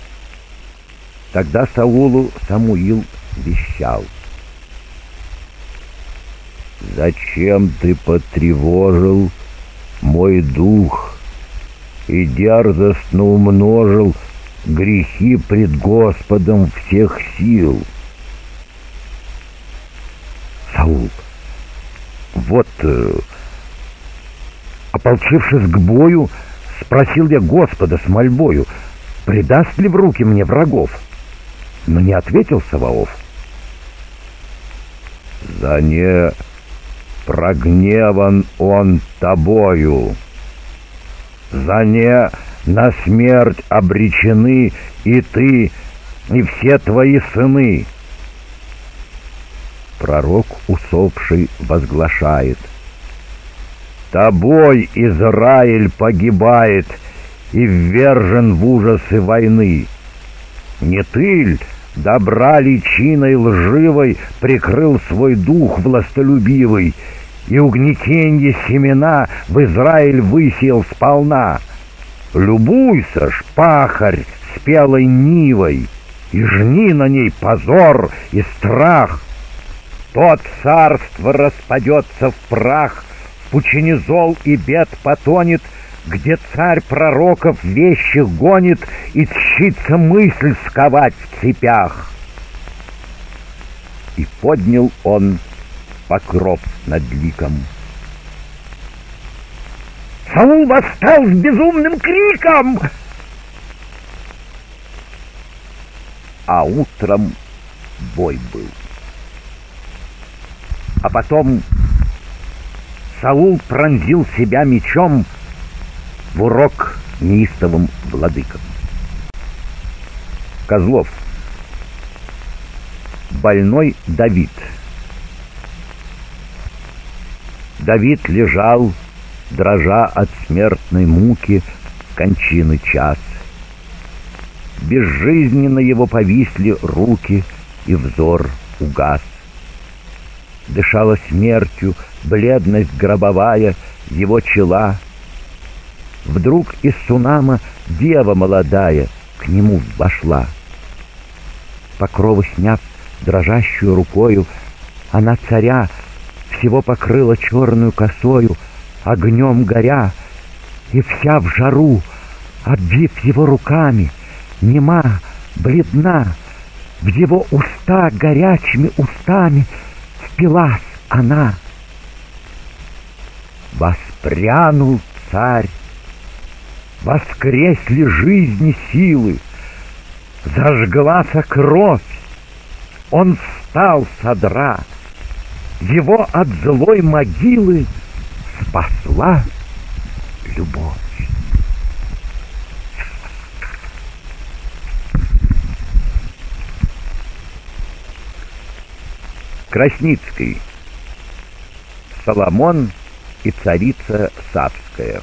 Тогда Саулу Самуил вещал: «Зачем ты потревожил мой дух и дерзостно умножил грехи пред Господом всех сил?» Саул: «Вот, ополчившись к бою, спросил я Господа с мольбою, предаст ли в руки мне врагов, но не ответил Саваоф. За не прогневан он тобою, за не на смерть обречены и ты, и все твои сыны». Пророк усопший возглашает: «Тобой Израиль погибает и ввержен в ужасы войны. Не ты ль добра личиной лживой прикрыл свой дух властолюбивый, и угнетенье семена в Израиль высеял сполна? Любуйся ж, пахарь, спелой нивой, и жни на ней позор и страх. То царство распадется в прах, в пучине зол и бед потонет, где царь пророков вещих гонит и тщится мысль сковать в цепях». И поднял он покров над ликом. Саул восстал с безумным криком, а утром бой был. А потом Саул пронзил себя мечом в урок неистовым владыкам. Козлов. Больной Давид. Давид лежал, дрожа от смертной муки, кончины час. Безжизненно его повисли руки, и взор угас. Дышала смертью бледность гробовая его чела. Вдруг из Сунама дева молодая к нему вошла. Покровы сняв дрожащую рукою, она царя всего покрыла черную косою, огнем горя, и вся в жару, обвив его руками, нема, бледна, в его уста горячими устами впилась она. Воспрянул царь, воскресли жизни силы, зажглась кровь, он встал со дра, его от злой могилы спасла любовь. Красницкий. Соломон и царица Савская.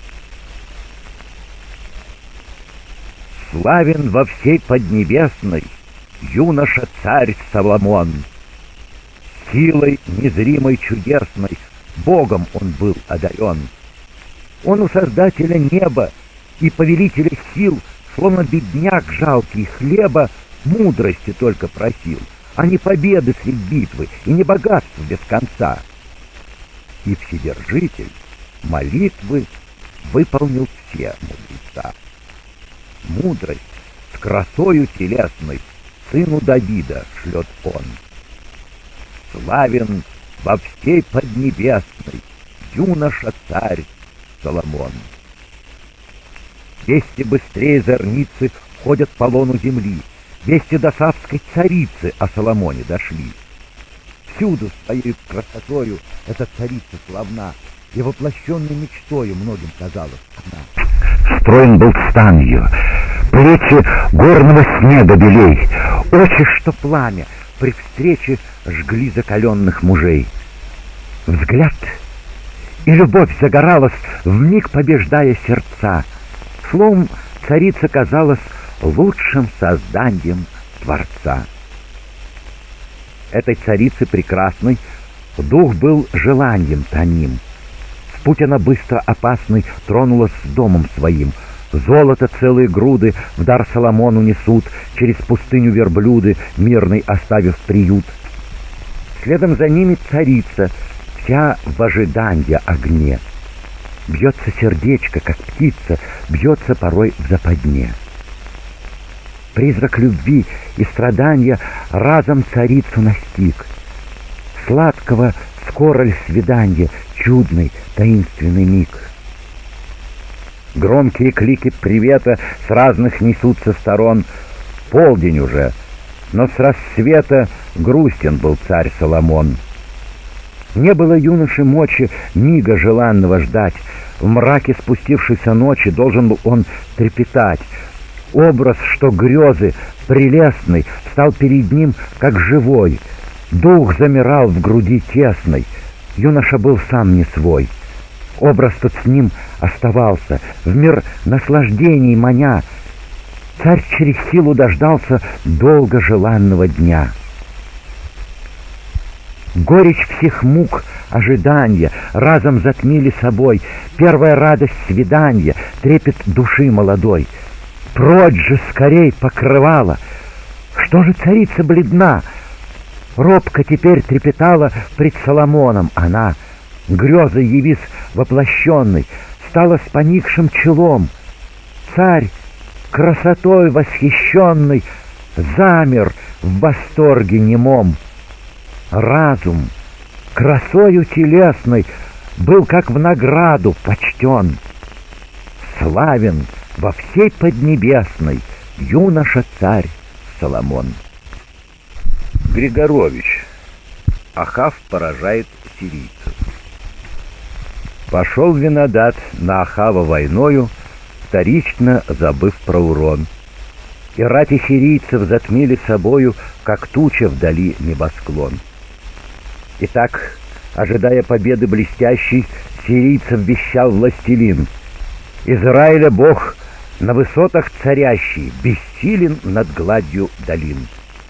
Славен во всей Поднебесной юноша-царь Соломон. Силой незримой чудесной Богом он был одарен. Он у Создателя неба и повелителя сил, словно бедняк жалкий, хлеба мудрости только просил, а не победы средь битвы и не богатства без конца. И Вседержитель молитвы выполнил все мудреца. Мудрость с красою телесной сыну Давида шлет он. Славен во всей Поднебесной юноша-царь Соломон. Вести быстрее зорницы ходят по лону земли, вести до Савской царицы о Соломоне дошли. Всюду своей красотою эта царица славна, и воплощенной мечтою многим казалась она. Строен был стан ее, плечи горного снега белей, очи, что пламя, при встрече жгли закаленных мужей. Взгляд и любовь загоралась, вмиг побеждая сердца. Словом, царица казалась лучшим созданием Творца. Этой царицы прекрасной дух был желанием тоним. В путь она быстро опасный тронулась с домом своим. Золото целые груды в дар Соломону несут, через пустыню верблюды, мирный оставив приют. Следом за ними царица, вся в ожиданье огне. Бьется сердечко, как птица, бьется порой в западне. Призрак любви и страдания разом царицу настиг. Сладкого скоро ли свиданье, чудный таинственный миг. Громкие клики привета с разных несутся сторон. Полдень уже, но с рассвета грустен был царь Соломон. Не было юноше мочи мига желанного ждать. В мраке спустившейся ночи должен был он трепетать. Образ, что грезы, прелестный, стал перед ним, как живой. Дух замирал в груди тесной. Юноша был сам не свой. Образ тот с ним оставался, в мир наслаждений маня. Царь через силу дождался долго желанного дня. Горечь всех мук ожидания разом затмили собой. Первая радость свидания, трепет души молодой. Прочь же скорей покрывала. Что же царица бледна? Робко теперь трепетала пред Соломоном она. Грезой явись воплощенной, стала с поникшим челом. Царь, красотой восхищенный, замер в восторге немом. Разум, красою телесной, был как в награду почтен. Славен во всей Поднебесной юноша-царь Соломон. Григорович. Ахав поражает сирийцев. Пошел Винодат на Ахава войною, вторично забыв про урон. И рати сирийцев затмили собою, как туча вдали небосклон. Итак, ожидая победы блестящей, сирийцев вещал властелин: Израиля Бог на высотах царящий, бессилен над гладью долин.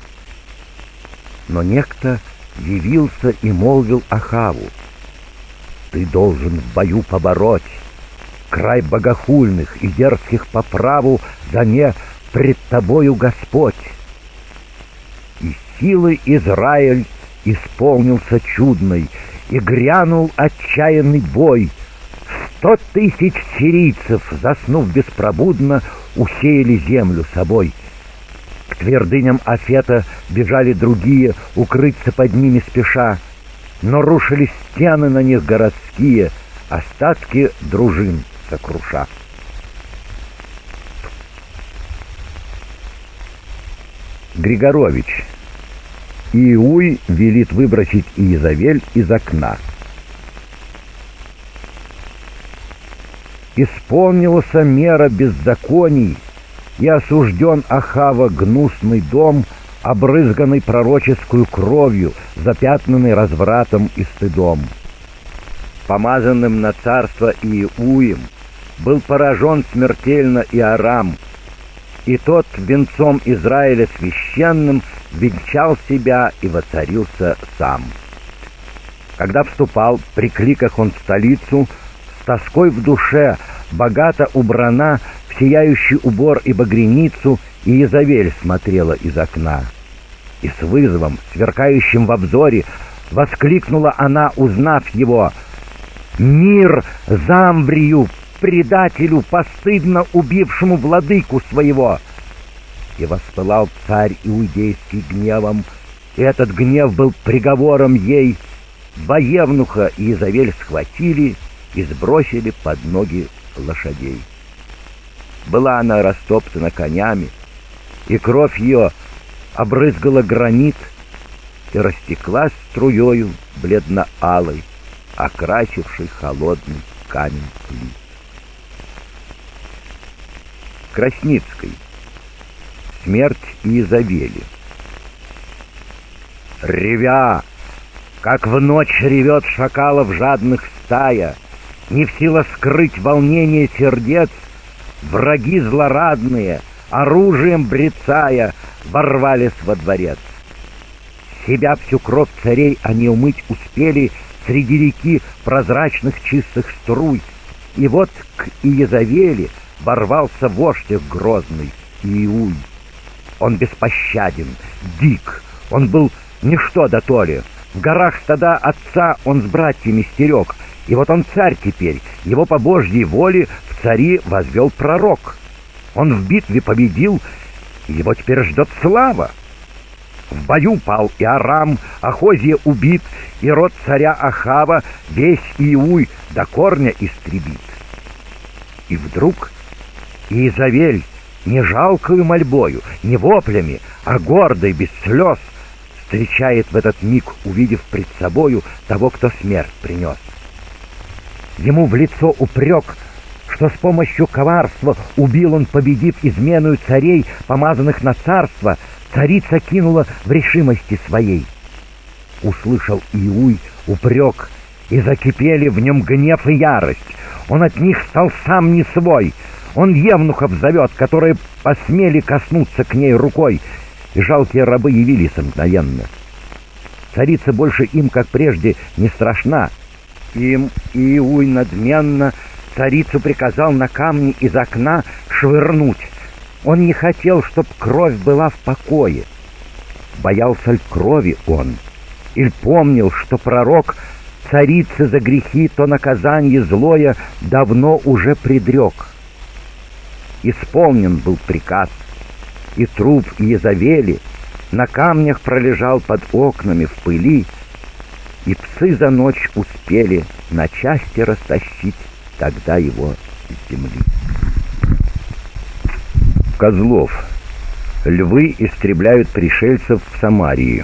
Но некто явился и молвил Ахаву: ты должен в бою побороть край богохульных и дерзких по праву зане пред тобою Господь. И силы Израиль исполнился чудный, и грянул отчаянный бой. 100 000 сирийцев, заснув беспробудно, усеяли землю собой. К твердыням Афета бежали другие, укрыться под ними спеша, но рушились стены на них городские, остатки дружин сокруша. Григорович. Иуй велит выбросить Иезавель из окна. Исполнилась мера беззаконий, и осужден Ахава гнусный дом, обрызганный пророческую кровью, запятнанный развратом и стыдом. Помазанным на царство Иуем был поражен смертельно Иорам, и тот венцом Израиля священным венчал себя и воцарился сам. Когда вступал при кликах он в столицу, с тоской в душе, богато убрана, в сияющий убор и багряницу, Иезавель смотрела из окна. И с вызовом, сверкающим во взоре, воскликнула она, узнав его: «Мир Замбрию, предателю, постыдно убившему владыку своего!» И воспылал царь иудейский гневом, и этот гнев был приговором ей. Два евнуха Иезавель схватили и сбросили под ноги лошадей. Была она растоптана конями, и кровь ее обрызгала гранит и растеклась струею бледно-алой, окрасившей холодный камень плит. Красницкой. Смерть Иезавели. Ревя, как в ночь ревет шакалов жадных стая, не в силах скрыть волнение сердец, враги злорадные, оружием брецая, ворвались во дворец. Себя всю кровь царей они умыть успели среди реки прозрачных чистых струй, и вот к Иезавели ворвался вождь их грозный, Иуй. Он беспощаден, дик, он был ничто да то ли. В горах стада отца он с братьями стерег, и вот он царь теперь, его по Божьей воле в цари возвел пророк. Он в битве победил, и его теперь ждет слава. В бою пал Иорам, Ахозия убит, и род царя Ахава весь Иуй до корня истребит. И вдруг Иезавель не жалкою мольбою, не воплями, а гордой, без слез, встречает в этот миг, увидев пред собою того, кто смерть принес. Ему в лицо упрек, что с помощью коварства убил он, победив изменою царей, помазанных на царство, царица кинула в решимости своей. Услышал Иуй упрек, и закипели в нем гнев и ярость. Он от них стал сам не свой. Он евнухов зовет, которые посмели коснуться к ней рукой, и жалкие рабы явились мгновенно. Царица больше им, как прежде, не страшна. Им Иуй надменно царицу приказал на камни из окна швырнуть. Он не хотел, чтоб кровь была в покое. Боялся ли крови он, или помнил, что пророк царице за грехи то наказание злое давно уже предрек. Исполнен был приказ, и труп Иезавели на камнях пролежал под окнами в пыли, и псы за ночь успели на части растащить тогда его с земли. Козлов. Львы истребляют пришельцев в Самарии.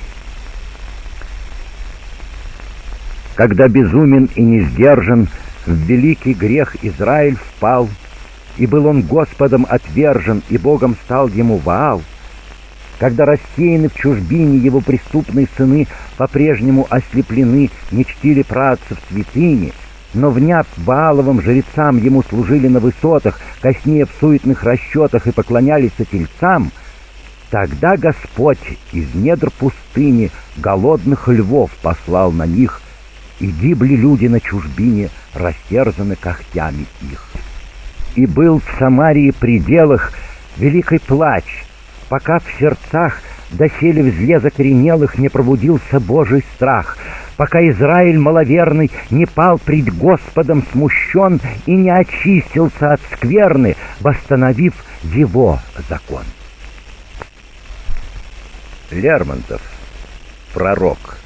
Когда безумен и не сдержан, в великий грех Израиль впал, и был он Господом отвержен, и Богом стал ему Ваал, когда рассеяны в чужбине его преступные сыны по-прежнему ослеплены, не чтили праотцев святыни, но, вняв Вааловым жрецам, ему служили на высотах, коснея в суетных расчетах и поклонялись тельцам, тогда Господь из недр пустыни голодных львов послал на них, и гибли люди на чужбине, растерзаны когтями их. И был в Самарии пределах великий плач, пока в сердцах доселе в зле закоренелых не пробудился Божий страх, пока Израиль маловерный не пал пред Господом смущен и не очистился от скверны, восстановив его закон. Лермонтов, пророк.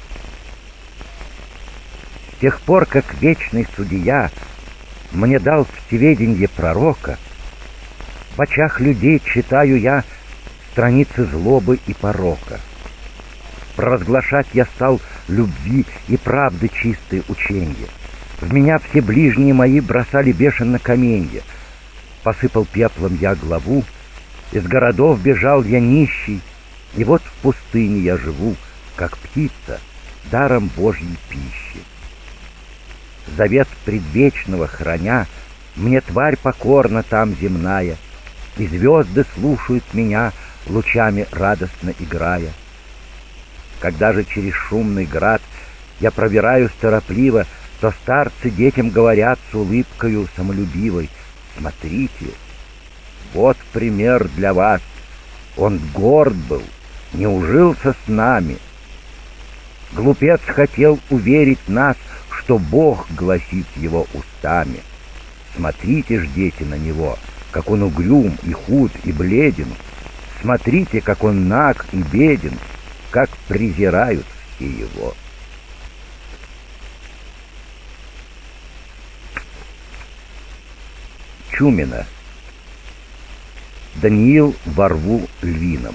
С тех пор, как вечный судья мне дал всеведенье пророка, в очах людей читаю я страницы злобы и порока. Провозглашать я стал любви и правды чистые ученья. В меня все ближние мои бросали бешено каменья. Посыпал пеплом я главу, из городов бежал я нищий, и вот в пустыне я живу, как птица, даром Божьей пищи. Завет предвечного храня, мне тварь покорна там земная, и звезды слушают меня, лучами радостно играя. Когда же через шумный град я пробираюсь торопливо, то старцы детям говорят с улыбкою самолюбивой: смотрите, вот пример для вас. Он горд был, не ужился с нами. Глупец хотел уверить нас, что Бог гласит его устами. Смотрите ж, дети, на него, как он угрюм и худ и бледен. Смотрите, как он наг и беден, как презирают все его. Чумина. Даниил во рву львином.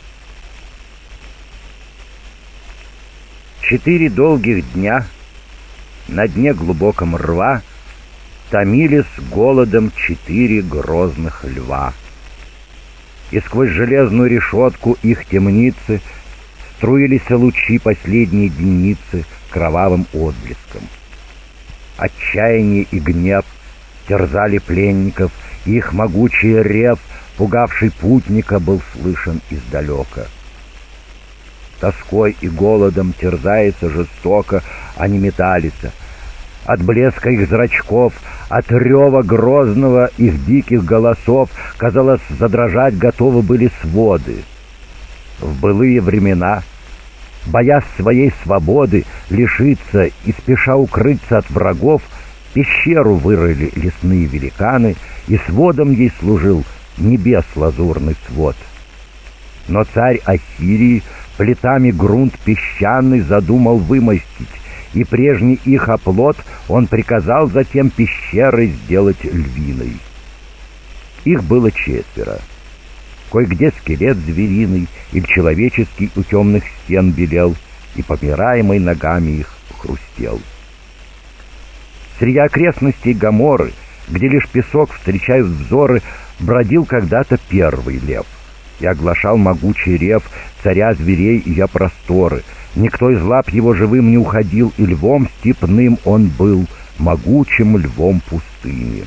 4 долгих дня на дне глубоком рва томились голодом 4 грозных льва. И сквозь железную решетку их темницы струились лучи последней деницы кровавым отблеском. Отчаяние и гнев терзали пленников, и их могучий рев, пугавший путника, был слышен издалека. Тоской и голодом терзается жестоко, они метались. От блеска их зрачков, от рева грозного их диких голосов, казалось, задрожать готовы были своды. В былые времена, боясь своей свободы лишиться и спеша укрыться от врагов, пещеру вырыли лесные великаны, и сводом ей служил небес лазурный свод. Но царь Ассирии плитами грунт песчаный задумал вымостить, и прежний их оплот он приказал затем пещерой сделать львиной. Их было 4. Кое-где скелет звериный или человеческий у темных стен белел, и попираемый ногами их хрустел. Среди окрестностей Гоморры, где лишь песок встречают взоры, бродил когда-то первый лев и оглашал могучий рев царя зверей и я просторы. Никто из лап его живым не уходил, и львом степным он был, могучим львом пустыни.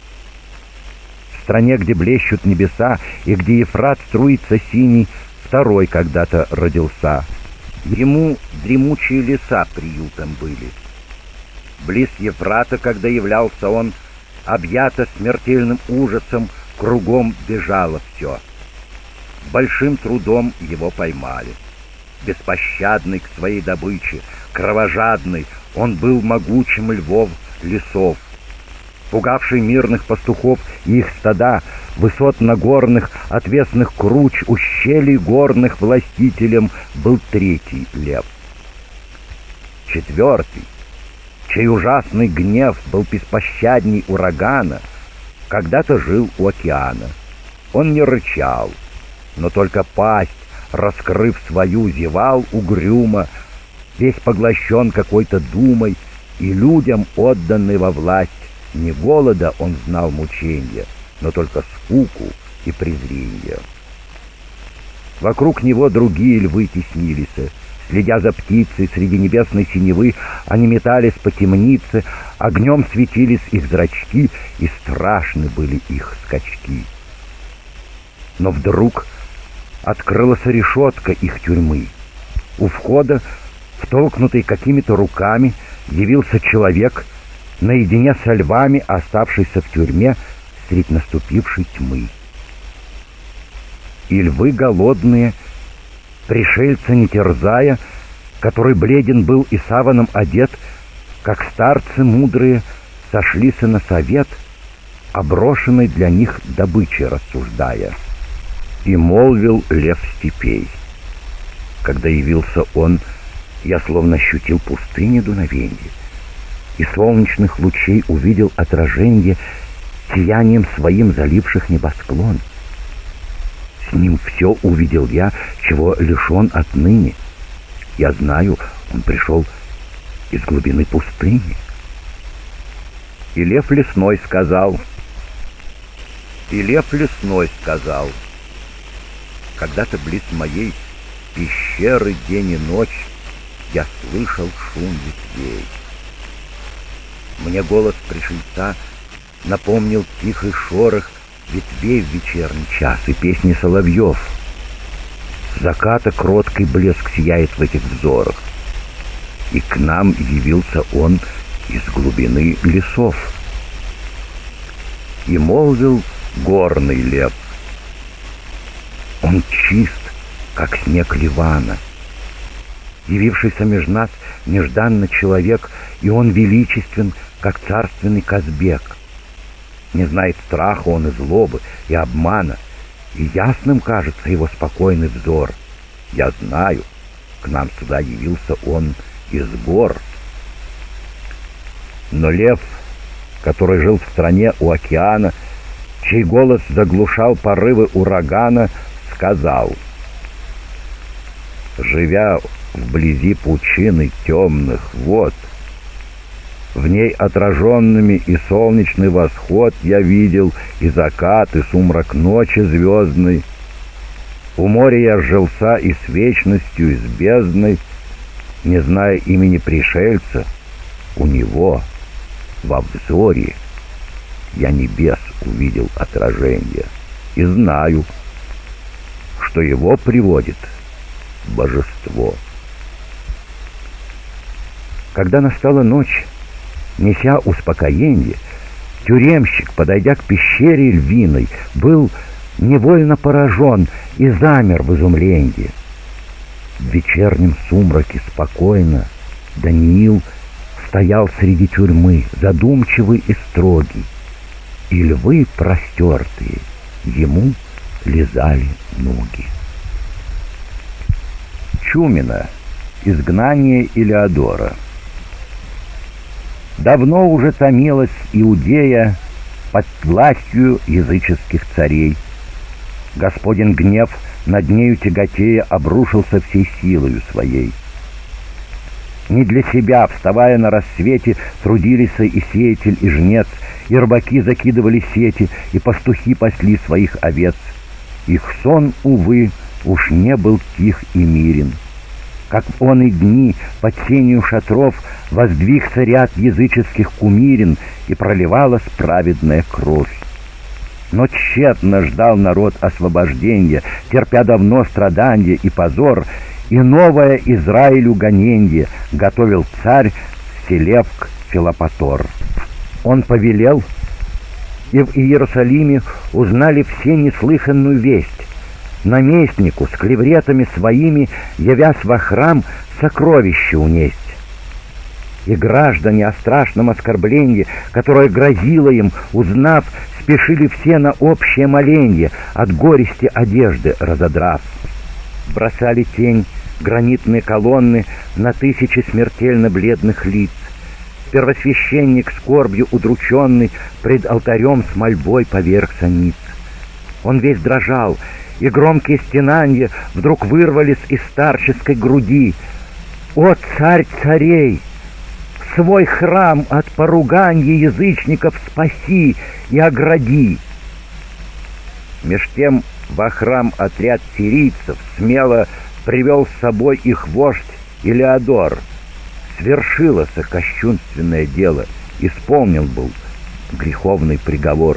В стране, где блещут небеса, и где Ефрат струится синий, второй когда-то родился. Ему дремучие леса приютом были. Близ Ефрата, когда являлся он, объято смертельным ужасом, кругом бежало все. Большим трудом его поймали. Беспощадный к своей добыче, кровожадный, он был могучим львом лесов, пугавший мирных пастухов и их стада, высот нагорных, отвесных круч, ущелий горных властителем был 3-й лев. 4-й, чей ужасный гнев был беспощадней урагана, когда-то жил у океана. Он не рычал, но только пасть, раскрыв свою, зевал угрюмо, весь поглощен какой-то думой, и людям отданный во власть. Не голода он знал мученья, но только скуку и презрение. Вокруг него другие львы теснились. Следя за птицей среди небесной синевы, они метались по темнице, огнем светились их зрачки, и страшны были их скачки. Но вдруг открылась решетка их тюрьмы. У входа, втолкнутый какими-то руками, явился человек, наедине со львами, оставшийся в тюрьме средь наступившей тьмы. И львы голодные пришельца не терзая, который бледен был и саваном одет, как старцы мудрые сошлись на совет, о брошенной для них добыче рассуждая. И молвил лев степей. Когда явился он, я словно ощутил пустыни дуновенье, и солнечных лучей увидел отраженье сиянием своим заливших небосклон. С ним все увидел я, чего лишен отныне. Я знаю, он пришел из глубины пустыни. И лев лесной сказал, когда-то близ моей пещеры день и ночь я слышал шум ветвей. Мне голос пришельца напомнил тихий шорох ветвей в вечерний час и песни соловьев. С заката кроткий блеск сияет в этих взорах, и к нам явился он из глубины лесов. И молвил горный лев: он чист, как снег Ливана. Явившийся меж нас нежданно человек, и он величествен, как царственный Казбек. Не знает страха он и злобы, и обмана, и ясным кажется его спокойный взор. Я знаю, к нам сюда явился он из гор. Но лев, который жил в стране у океана, чей голос заглушал порывы урагана, сказал: живя вблизи пучины темных вод, в ней отраженными и солнечный восход я видел, и закат, и сумрак ночи звездный. У моря я сжился и с вечностью, и с бездной, не зная имени пришельца, у него во взоре я небес увидел отражение, и знаю, что его приводит божество. Когда настала ночь, неся успокоение, тюремщик, подойдя к пещере львиной, был невольно поражен и замер в изумлении. В вечернем сумраке спокойно Даниил стоял среди тюрьмы, задумчивый и строгий, и львы простертые ему лизали ноги. Чумина. Изгнание Илеодора. Давно уже томилась Иудея под властью языческих царей. Господень гнев над нею тяготея обрушился всей силою своей. Не для себя, вставая на рассвете, трудились и сеятель, и жнец, и рыбаки закидывали сети, и пастухи пасли своих овец. Их сон, увы, уж не был тих и мирен. Как в он и дни под сенью шатров воздвигся ряд языческих кумирен, и проливалась праведная кровь. Но тщетно ждал народ освобождения, терпя давно страдания и позор, и новое Израилю гоненье готовил царь Селевк Филопатор. Он повелел, и в Иерусалиме узнали все неслыханную весть. Наместнику с клевретами своими, явясь во храм, сокровище унесть. И граждане о страшном оскорблении, которое грозило им, узнав, спешили все на общее моленье, от горести одежды разодрав. Бросали тень гранитные колонны на тысячи смертельно бледных лиц. Первосвященник, скорбью удрученный, пред алтарем с мольбой повергся ниц. Он весь дрожал, и громкие стенанья вдруг вырвались из старческой груди. «О, царь царей! Свой храм от поруганья язычников спаси и огради!» Меж тем во храм отряд сирийцев смело привел с собой их вождь Илеодор. Свершилось кощунственное дело, исполнен был греховный приговор.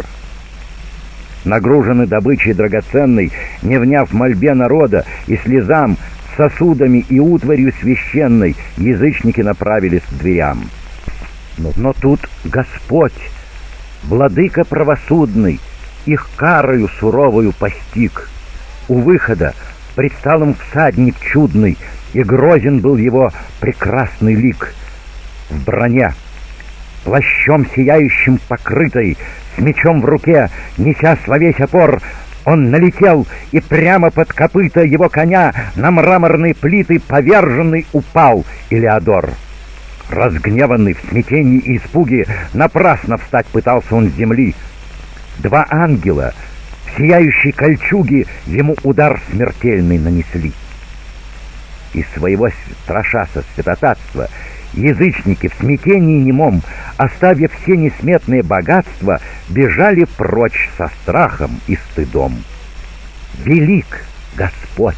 Нагружены добычей драгоценной, не вняв мольбе народа и слезам, сосудами и утварью священной, язычники направились к дверям. Но тут Господь, владыка правосудный, их карою суровую постиг. У выхода предстал им всадник чудный, и грозен был его прекрасный лик. В броне, плащом сияющим покрытой, с мечом в руке, несясь во весь опор, он налетел, и прямо под копыта его коня на мраморные плиты поверженный упал Илеодор. Разгневанный, в смятении и испуге, напрасно встать пытался он с земли. Два ангела в сияющей кольчуге ему удар смертельный нанесли. Из своего страшаса святотатства язычники в смятении немом, оставив все несметные богатства, бежали прочь со страхом и стыдом. Велик Господь!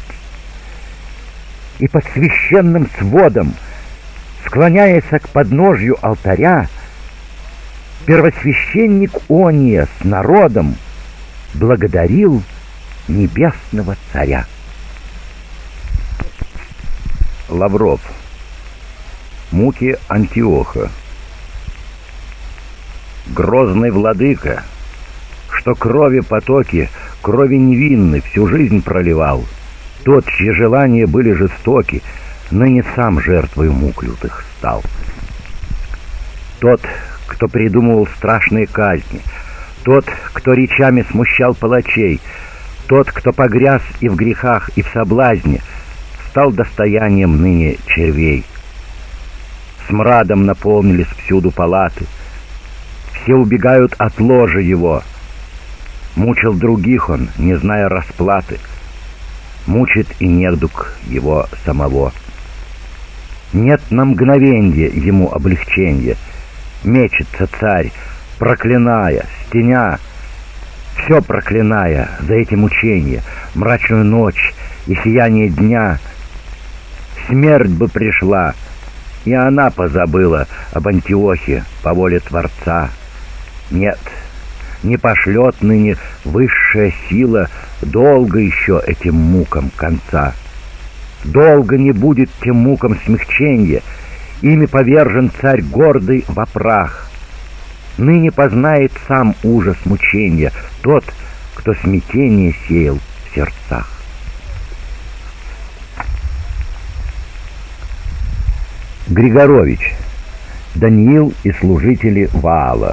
И под священным сводом, склоняясь к подножью алтаря, первосвященник Ония с народом благодарил небесного царя. Лавров. Муки Антиоха. Грозный владыка, что крови потоки, крови невинной всю жизнь проливал, тот, чьи желания были жестоки, ныне сам жертвою мук лютых стал. Тот, кто придумывал страшные казни, тот, кто речами смущал палачей, тот, кто погряз и в грехах, и в соблазне, стал достоянием ныне червей. Смрадом наполнились всюду палаты, все убегают от ложа его. Мучил других он, не зная расплаты, мучит и недуг его самого. Нет на мгновенье ему облегченья, мечется царь, проклиная, стеня, все проклиная за эти мучения, мрачную ночь и сияние дня. Смерть бы пришла, и она позабыла об Антиохе по воле Творца. Нет, не пошлет ныне высшая сила долго еще этим мукам конца. Долго не будет тем мукам смягченья, ими повержен царь гордый во прах. Ныне познает сам ужас мучения тот, кто смятение сеял в сердцах. Григорович. Даниил и служители Ваала.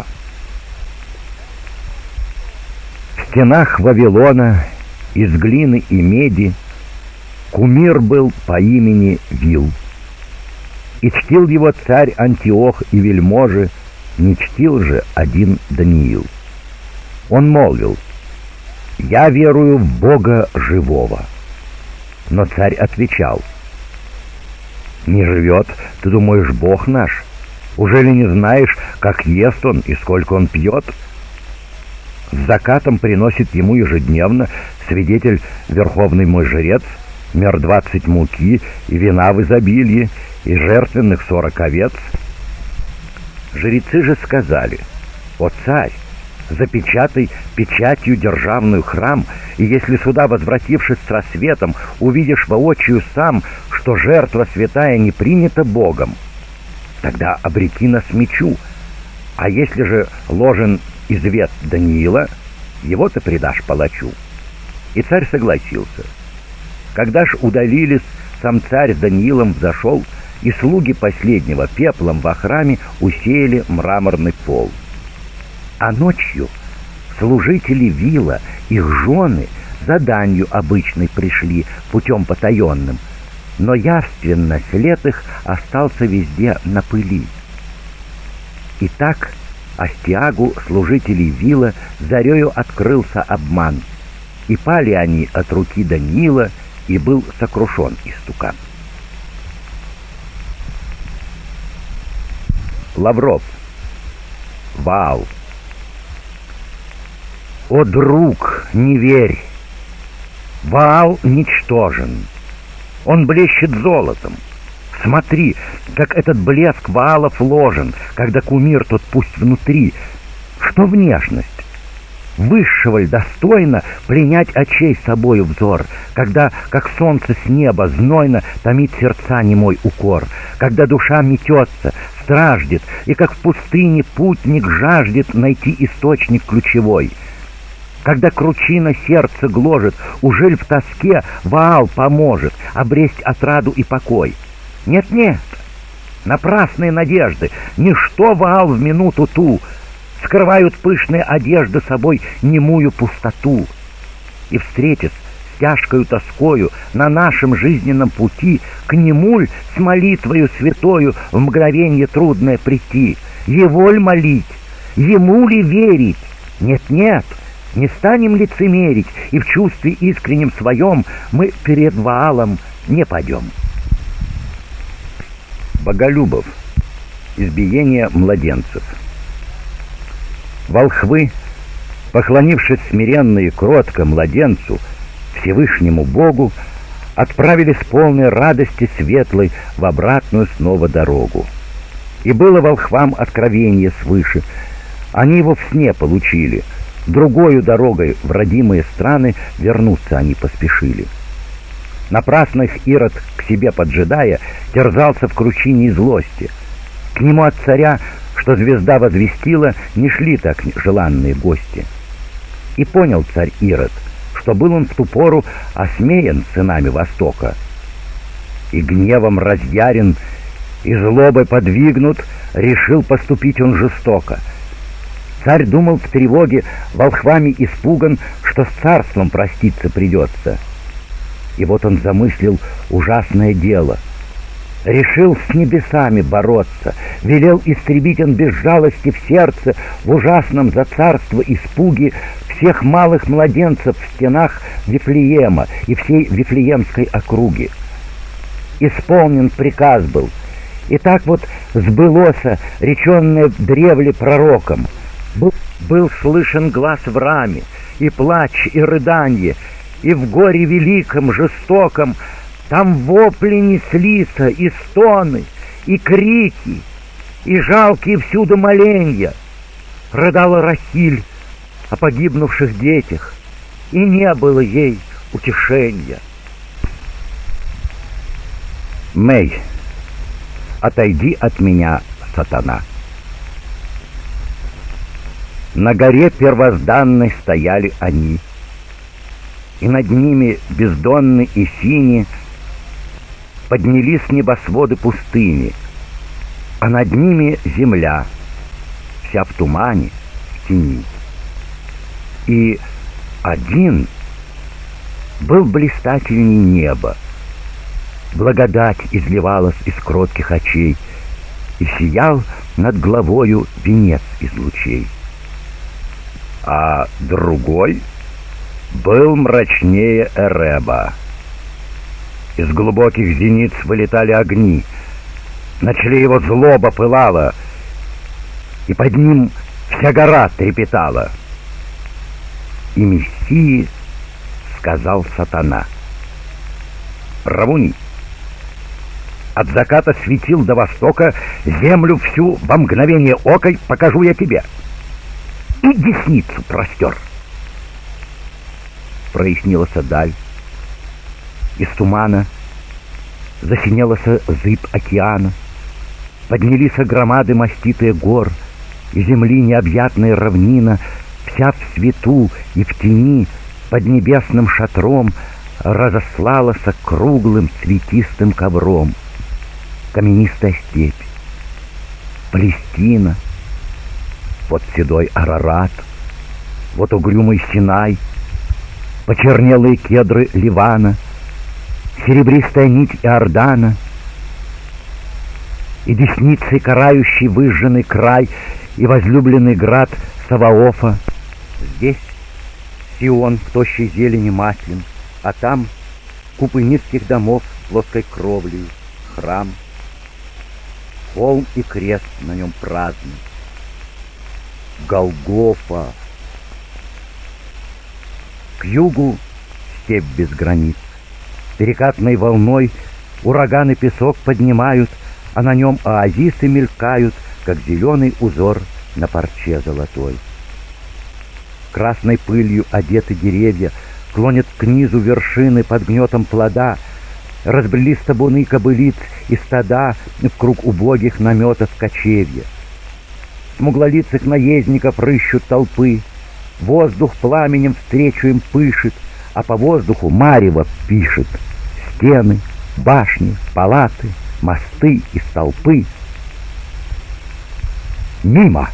В стенах Вавилона из глины и меди кумир был по имени Вил. И чтил его царь Антиох и вельможи, не чтил же один Даниил. Он молвил: «Я верую в Бога живого». Но царь отвечал: «Не живет, ты думаешь, Бог наш? Ужели не знаешь, как ест он и сколько он пьет? С закатом приносит ему ежедневно свидетель верховный мой жрец мер 20 муки и вина в изобилии, и жертвенных 40 овец». Жрецы же сказали: «О царь, запечатай печатью державную храм, и если сюда, возвратившись с рассветом, увидишь воочию сам, что жертва святая не принята Богом, тогда обреки нас мечу, а если же ложен извет Даниила, его ты предашь палачу». И царь согласился. Когда ж удалились, сам царь с Даниилом взошел, и слуги последнего пеплом во храме усеяли мраморный пол. А ночью служители Вила, их жены, за данью обычной пришли путем потаенным, но явственно след их остался везде на пыли. И так Астиагу служителей Вила зарею открылся обман, и пали они от руки Даниила, и был сокрушен истукан. Лавров. Ваал. О, друг, не верь! Ваал ничтожен. Он блещет золотом. Смотри, как этот блеск Ваалов ложен, когда кумир тот пусть внутри. Что внешность? Высшего ль достойно пленять очей собою взор, когда, как солнце с неба, знойно томит сердца немой укор, когда душа метется, страждет, и как в пустыне путник жаждет найти источник ключевой. Когда кручина сердце гложет, ужель в тоске Ваал поможет обресть отраду и покой? Нет-нет, напрасные надежды, ничто Ваал в минуту ту, скрывают пышные одежды собой немую пустоту. И встретит с тяжкою тоскою на нашем жизненном пути к нему-ль с молитвою святою в мгновенье трудное прийти? Его ль молить? Ему ли верить? Нет-нет, не станем лицемерить, и в чувстве искреннем своем мы перед Ваалом не пойдем. Боголюбов. Избиение младенцев. Волхвы, поклонившись смиренно и кротко младенцу, Всевышнему Богу, отправились полной радости светлой в обратную снова дорогу. И было волхвам откровение свыше. Они его в сне получили. Другою дорогой в родимые страны вернуться они поспешили. Напрасно их Ирод, к себе поджидая, терзался в кручине и злости. К нему от царя, что звезда возвестила, не шли так желанные гости. И понял царь Ирод, что был он в ту пору осмеян сынами Востока. И гневом разъярен, и злобой подвигнут, решил поступить он жестоко. Царь думал в тревоге, волхвами испуган, что с царством проститься придется. И вот он замыслил ужасное дело. Решил с небесами бороться, велел истребить он без жалости в сердце, в ужасном за царство испуге, всех малых младенцев в стенах Вифлеема и всей Вифлеемской округи. Исполнен приказ был, и так вот сбылося, реченное древле пророком. Был слышен глаз в раме, и плач, и рыданье, и в горе великом, жестоком, там вопли неслися, и стоны, и крики, и жалкие всюду моленья. Рыдала Рахиль о погибнувших детях, и не было ей утешения. Мэй, отойди от меня, сатана. На горе первозданной стояли они, и над ними бездонны и сини поднялись небосводы пустыни, а над ними земля, вся в тумане, в тени. И один был блистательней неба, благодать изливалась из кротких очей, и сиял над головою венец из лучей. А другой был мрачнее Эреба. Из глубоких зениц вылетали огни, на челе его злоба пылала, и под ним вся гора трепетала. И Мессии сказал сатана: Равуни, от заката светил до востока землю всю во мгновение ока покажу я тебе. И десницу простер. Прояснилась даль. Из тумана засинелась зыбь океана. Поднялись громады маститые гор, и земли необъятная равнина, вся в свету и в тени, под небесным шатром разослалась круглым цветистым ковром. Каменистая степь, Палестина, вот седой Арарат, вот угрюмый Синай, почернелые кедры Ливана, серебристая нить Иордана, и десницей карающий выжженный край, и возлюбленный град Саваофа. Здесь Сион в тощей зелени маслин, а там купы низких домов с плоской кровлей, храм, холм и крест на нем праздный. Голгофа. К югу степь без границ. Перекатной волной ураганы песок поднимают, а на нем оазисы мелькают, как зеленый узор на парче золотой. Красной пылью одеты деревья, клонят к низу вершины под гнетом плода, разбрелись табуны кобылиц и стада в круг убогих наметов кочевья. Смуглолицых наездников рыщут толпы, Воздух пламенем встречу им пышет, а по воздуху марево пишет. Стены, башни, палаты, мосты и столпы. Мимо!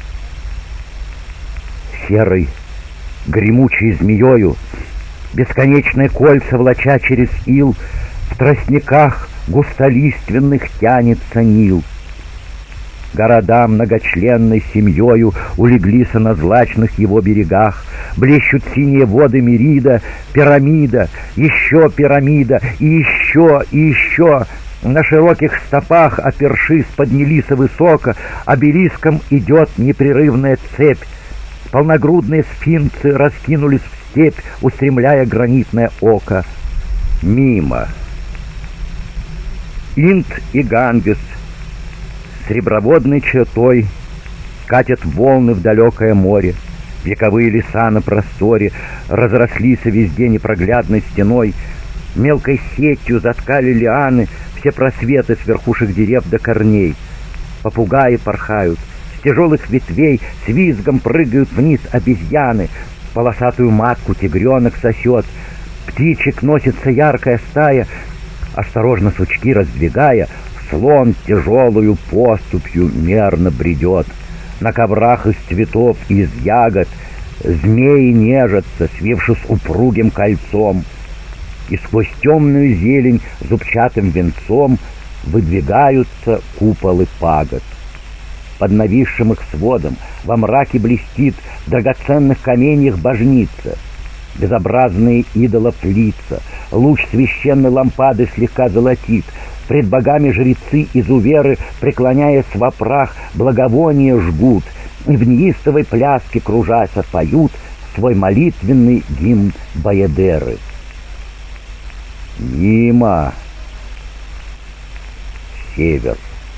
Серой, гремучей змеёю, бесконечные кольца влача через ил, в тростниках густолиственных тянется Нил. Города многочленной семьёю улеглись на злачных его берегах, блещут синие воды Мерида, пирамида, еще пирамида, и еще, и еще. На широких стопах, опершись, поднялись высоко, обелиском идет непрерывная цепь. Полногрудные сфинксы раскинулись в степь, устремляя гранитное око. Мимо. Инд и Гангес среброводной чертой катят волны в далекое море. Вековые леса на просторе разрослись везде непроглядной стеной. Мелкой сетью заткали лианы все просветы с верхушек дерев до корней. Попугаи порхают, с тяжелых ветвей с визгом прыгают вниз обезьяны. Полосатую матку тигренок сосет, птичек носится яркая стая. Осторожно сучки раздвигая, слон тяжелую поступью мерно бредет. На коврах из цветов и из ягод змеи нежатся, свившись упругим кольцом. И сквозь темную зелень зубчатым венцом выдвигаются куполы пагод. Под нависшим их сводом во мраке блестит в драгоценных каменьях божница. Безобразные идолов лица, луч священной лампады слегка золотит. Пред богами жрецы изуверы, преклоняясь в вопрах, благовония жгут, и в неистовой пляске, кружась, поют свой молитвенный гимн Баядеры. Мимо. Север.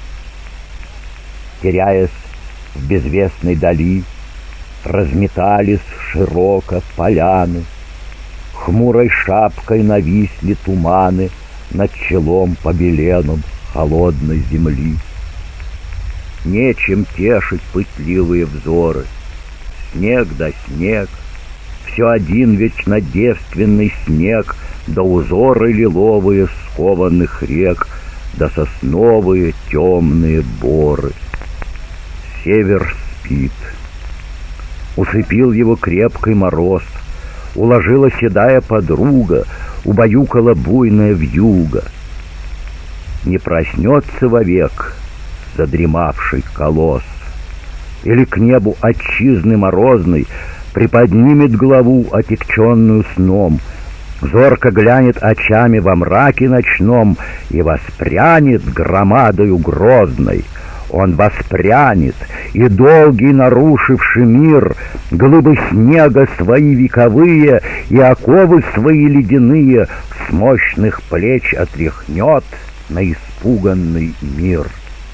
Теряясь в безвестной дали, разметались широко поляны, хмурой шапкой нависли туманы над челом побеленным холодной земли. Нечем тешить пытливые взоры, снег да снег, все один вечно девственный снег, да узоры лиловые скованных рек, да сосновые темные боры. Север спит. Усыпил его крепкий мороз, уложила седая подруга, убаюкала буйная вьюга. Не проснется вовек задремавший колосс, или к небу отчизны морозной приподнимет главу, отягченную сном, зорко глянет очами во мраке ночном и воспрянет громадою грозной. Он воспрянет, и долгий нарушивший мир глыбы снега свои вековые и оковы свои ледяные с мощных плеч отряхнет на испуганный мир.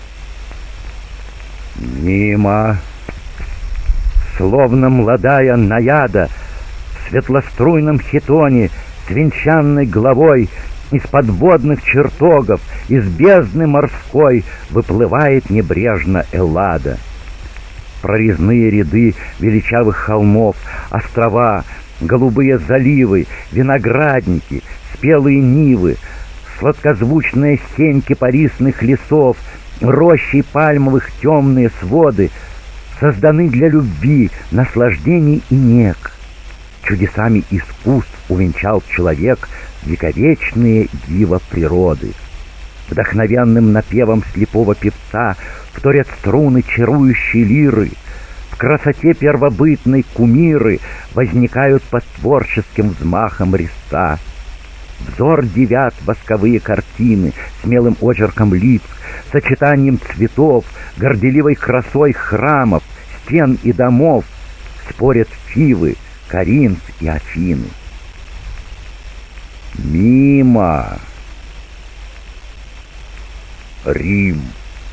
Мимо, словно молодая наяда, в светлоструйном хитоне с венчанной головой из подводных чертогов, из бездны морской выплывает небрежно Эллада. Прорезные ряды величавых холмов, острова, голубые заливы, виноградники, спелые нивы, сладкозвучные сень кипарисных лесов, рощи пальмовых темные своды созданы для любви, наслаждений и нег. Чудесами искусств увенчал человек вековечные дива природы. Вдохновенным напевом слепого певца вторят струны чарующей лиры. В красоте первобытной кумиры возникают под творческим взмахом резца. Взор дивят восковые картины смелым очерком лиц, сочетанием цветов, горделивой красой храмов, стен и домов. Спорят Фивы, Коринф и Афины. Мимо. Рим.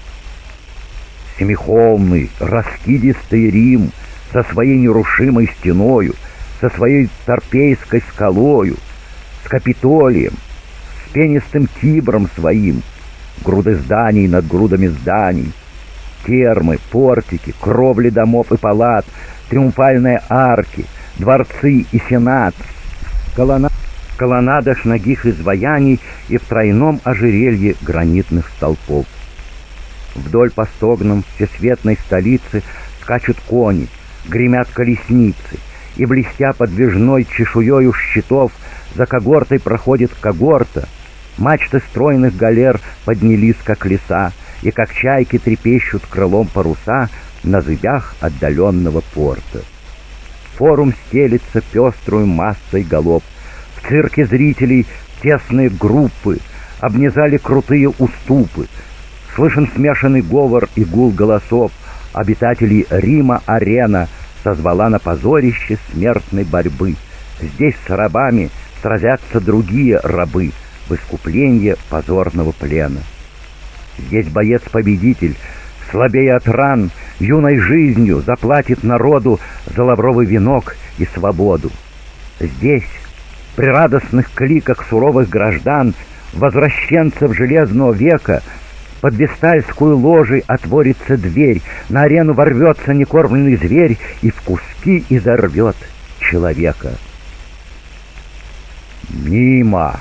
Семихолмный, раскидистый Рим со своей нерушимой стеною, со своей торпейской скалою, с Капитолием, с пенистым Тибром своим, груды зданий над грудами зданий, термы, портики, кровли домов и палат, триумфальные арки, дворцы и сенат, в колоннадах нагих изваяний и в тройном ожерелье гранитных столпов. Вдоль по стогнам всесветной столицы скачут кони, гремят колесницы, и, блестя подвижной чешуею щитов, за когортой проходит когорта. Мачты стройных галер поднялись, как леса, и как чайки трепещут крылом паруса на зыбях отдаленного порта. Форум стелится пеструю массой голов. В цирке зрителей тесные группы обнизали крутые уступы. Слышен смешанный говор и гул голосов. Обитателей Рима арена созвала на позорище смертной борьбы. Здесь с рабами сразятся другие рабы в искупление позорного плена. Здесь боец-победитель, слабея от ран, юной жизнью заплатит народу за лавровый венок и свободу. Здесь, при радостных кликах суровых граждан, возвращенцев Железного века, под Вестальскую ложей отворится дверь, на арену ворвется некормленный зверь и в куски изорвет человека. Мимо!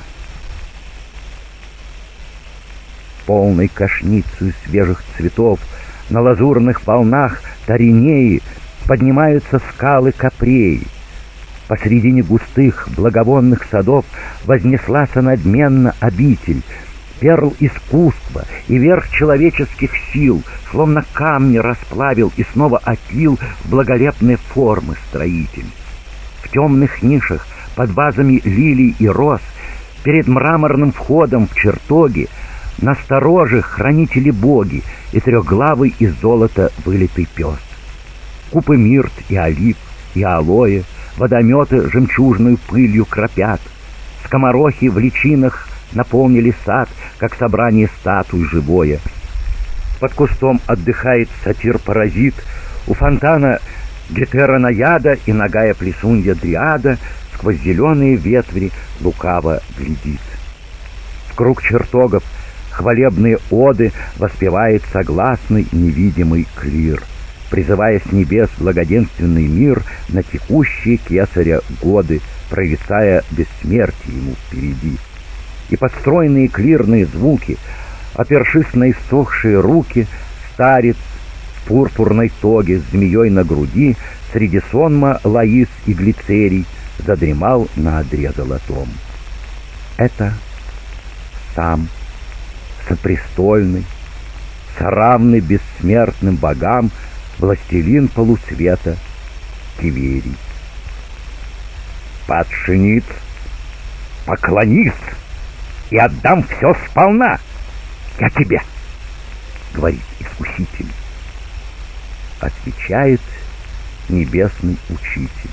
Полной кошницей свежих цветов на лазурных волнах Таринеи поднимаются скалы Капреи. Посредине густых благовонных садов вознеслась надменно обитель, перл искусства и верх человеческих сил, словно камни расплавил и снова отлил в благолепные формы строитель. В темных нишах под вазами лилий и роз, перед мраморным входом в чертоги, настороже хранители-боги и трехглавый из золота вылитый пес. Купы мирт и олив, и алоэ, водометы жемчужную пылью кропят. Скоморохи в личинах наполнили сад, как собрание статуй живое. Под кустом отдыхает сатир-паразит, у фонтана гетеронаяда и нагая плесунья дриада сквозь зеленые ветви лукаво глядит. В круг чертогов хвалебные оды воспевает согласный невидимый клир, призывая с небес благоденственный мир на текущие кесаря годы, прорицая бессмертие ему впереди. И подстроенные клирные звуки, опершись на иссохшие руки, старец в пурпурной тоге с змеей на груди среди сонма лаис и глицерий задремал на одре золотом. Это сам сопрестольный, соравный бессмертным богам властелин полусвета Тиверий. «Подшиниц, поклонись, и отдам все сполна. Я тебе», — говорит искуситель. Отвечает небесный учитель: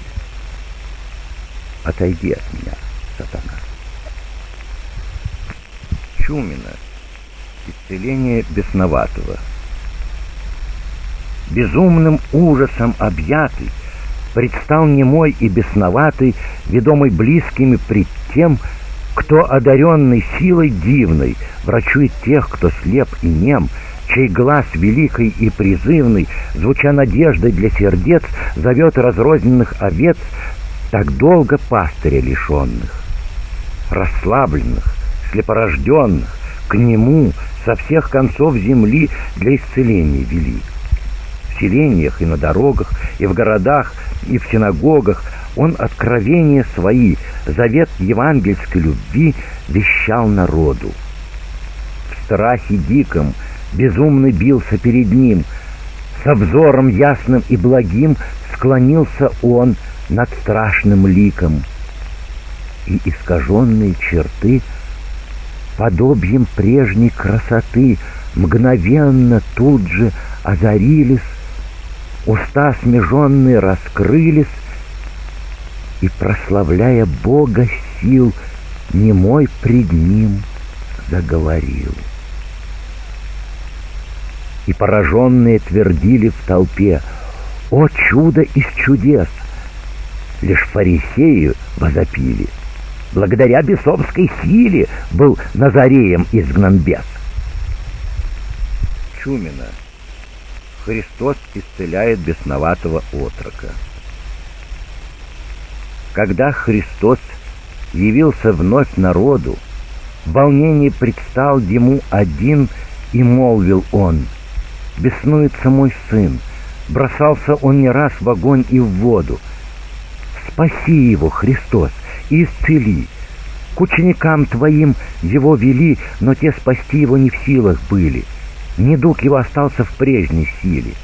«Отойди от меня, сатана». Чумина. Исцеление бесноватого. Безумным ужасом объятый предстал немой и бесноватый, ведомый близкими пред тем, кто, одаренный силой дивной, врачует тех, кто слеп и нем, чей глаз великий и призывный, звуча надеждой для сердец, зовет разрозненных овец, так долго пастыря лишенных. Расслабленных, слепорожденных, к нему со всех концов земли для исцеления вели. В селениях и на дорогах, и в городах, и в синагогах он откровения свои, завет евангельской любви вещал народу. В страхе диком безумный бился перед ним, со взором ясным и благим склонился он над страшным ликом, и искаженные черты подобием прежней красоты мгновенно тут же озарились, уста смеженные раскрылись, и, прославляя Бога сил, немой пред ним заговорил. И пораженные твердили в толпе: «О чудо из чудес!» Лишь фарисеи возопили: «Благодаря бесовской силе был Назареем изгнан бес». Чумина. Христос исцеляет бесноватого отрока. Когда Христос явился вновь народу, в волнении предстал ему один, и молвил он: «Беснуется мой сын». Бросался он не раз в огонь и в воду. Спаси его, Христос, и исцели. К ученикам твоим его вели, но те спасти его не в силах были. Недуг его остался в прежней силе.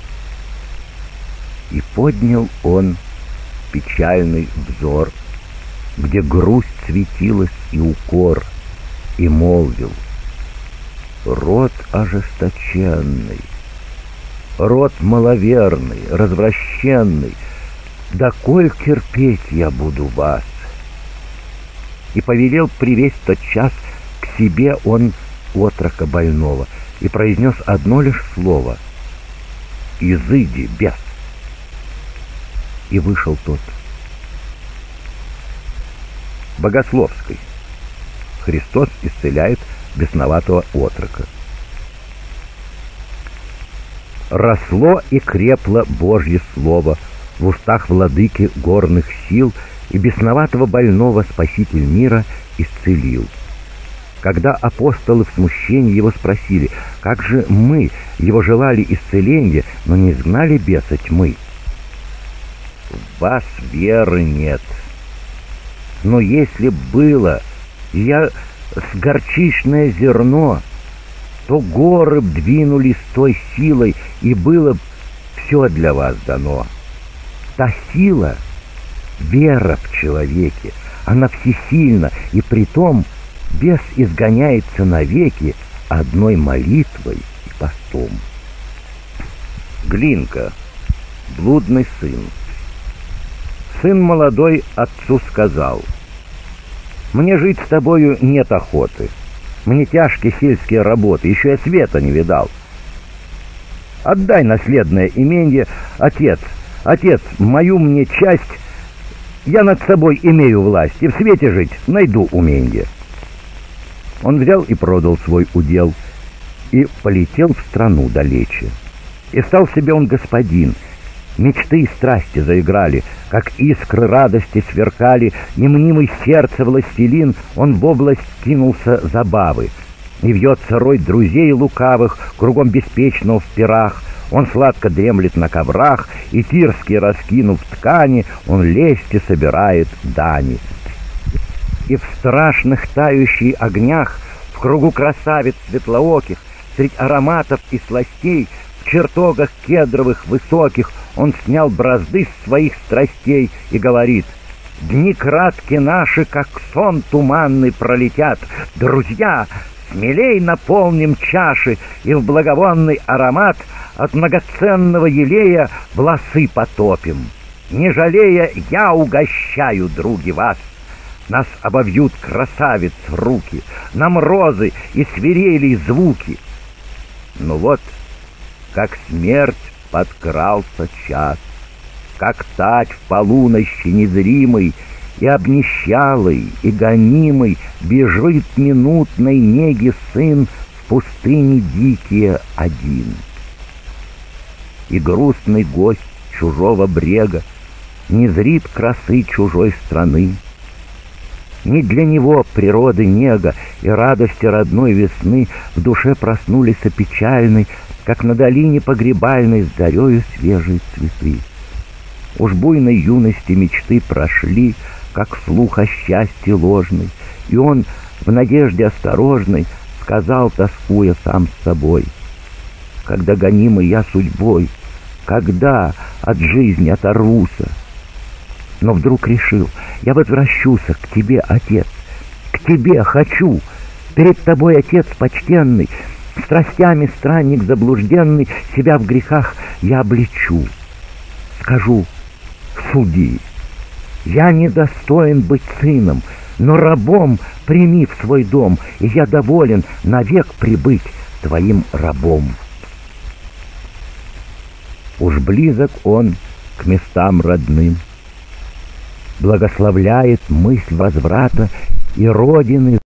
И поднял он печальный взор, где грусть светилась и укор, и молвил: «Род ожесточенный, род маловерный, развращенный, доколь терпеть я буду вас?» И повелел привесть тотчас к себе он отрока больного, и произнес одно лишь слово: «Изыди, бес!» И вышел тот. Богословской. Христос исцеляет бесноватого отрока. Росло и крепло Божье Слово в устах владыки горных сил, и бесноватого больного Спаситель мира исцелил. Когда апостолы в смущении его спросили: «Как же мы его желали исцеления, но не изгнали беса тьмы?» «В вас веры нет. Но если было я с горчичное зерно, то горы б двинулись с той силой, и было б все для вас дано». Та сила — вера в человеке, она всесильна, и притом бес изгоняется навеки одной молитвой и постом. Глинка, блудный сын. Сын молодой отцу сказал: «Мне жить с тобою нет охоты. Мне тяжкие сельские работы, еще я света не видал. Отдай наследное имение, отец, мою мне часть, я над собой имею власть, и в свете жить найду уменье». Он взял и продал свой удел, и полетел в страну далече. И стал себе он господин. Мечты и страсти заиграли, как искры радости сверкали, и мнимый сердце властелин, он в область кинулся забавы. И вьется рой друзей лукавых, кругом беспечно в пирах. Он сладко дремлет на коврах, и тирские раскинув ткани, он лести собирает дани. И в страшных тающих огнях, в кругу красавиц светлооких, средь ароматов и сластей, в чертогах кедровых высоких, он снял бразды с своих страстей и говорит: «Дни краткие наши, как сон туманный, пролетят. Друзья, смелей наполним чаши, и в благовонный аромат от многоценного елея волосы потопим. Не жалея, я угощаю, други, вас. Нас обовьют красавиц руки, нам розы и свирели звуки». Но вот, как смерть подкрался час, как тать в полунощи незримой, и обнищалый, и гонимый бежит минутной неги сын в пустыне дикие один. И грустный гость чужого брега не зрит красы чужой страны. Не для него природы нега и радости родной весны в душе проснулись опечальной, как на долине погребальной с зарею свежие цветы. Уж буйной юности мечты прошли, как слух о счастье ложный, и он в надежде осторожной сказал, тоскуя сам с собой: «Когда гонимый я судьбой, когда от жизни оторвуся?» Но вдруг решил: я возвращусь к тебе, отец, к тебе хочу. Перед тобой, отец почтенный, страстями странник заблужденный, себя в грехах я обличу. Скажу: суди, я недостоин быть сыном, но рабом прими в свой дом, и я доволен навек прибыть твоим рабом. Уж близок он к местам родным, благословляет мысль возврата и родины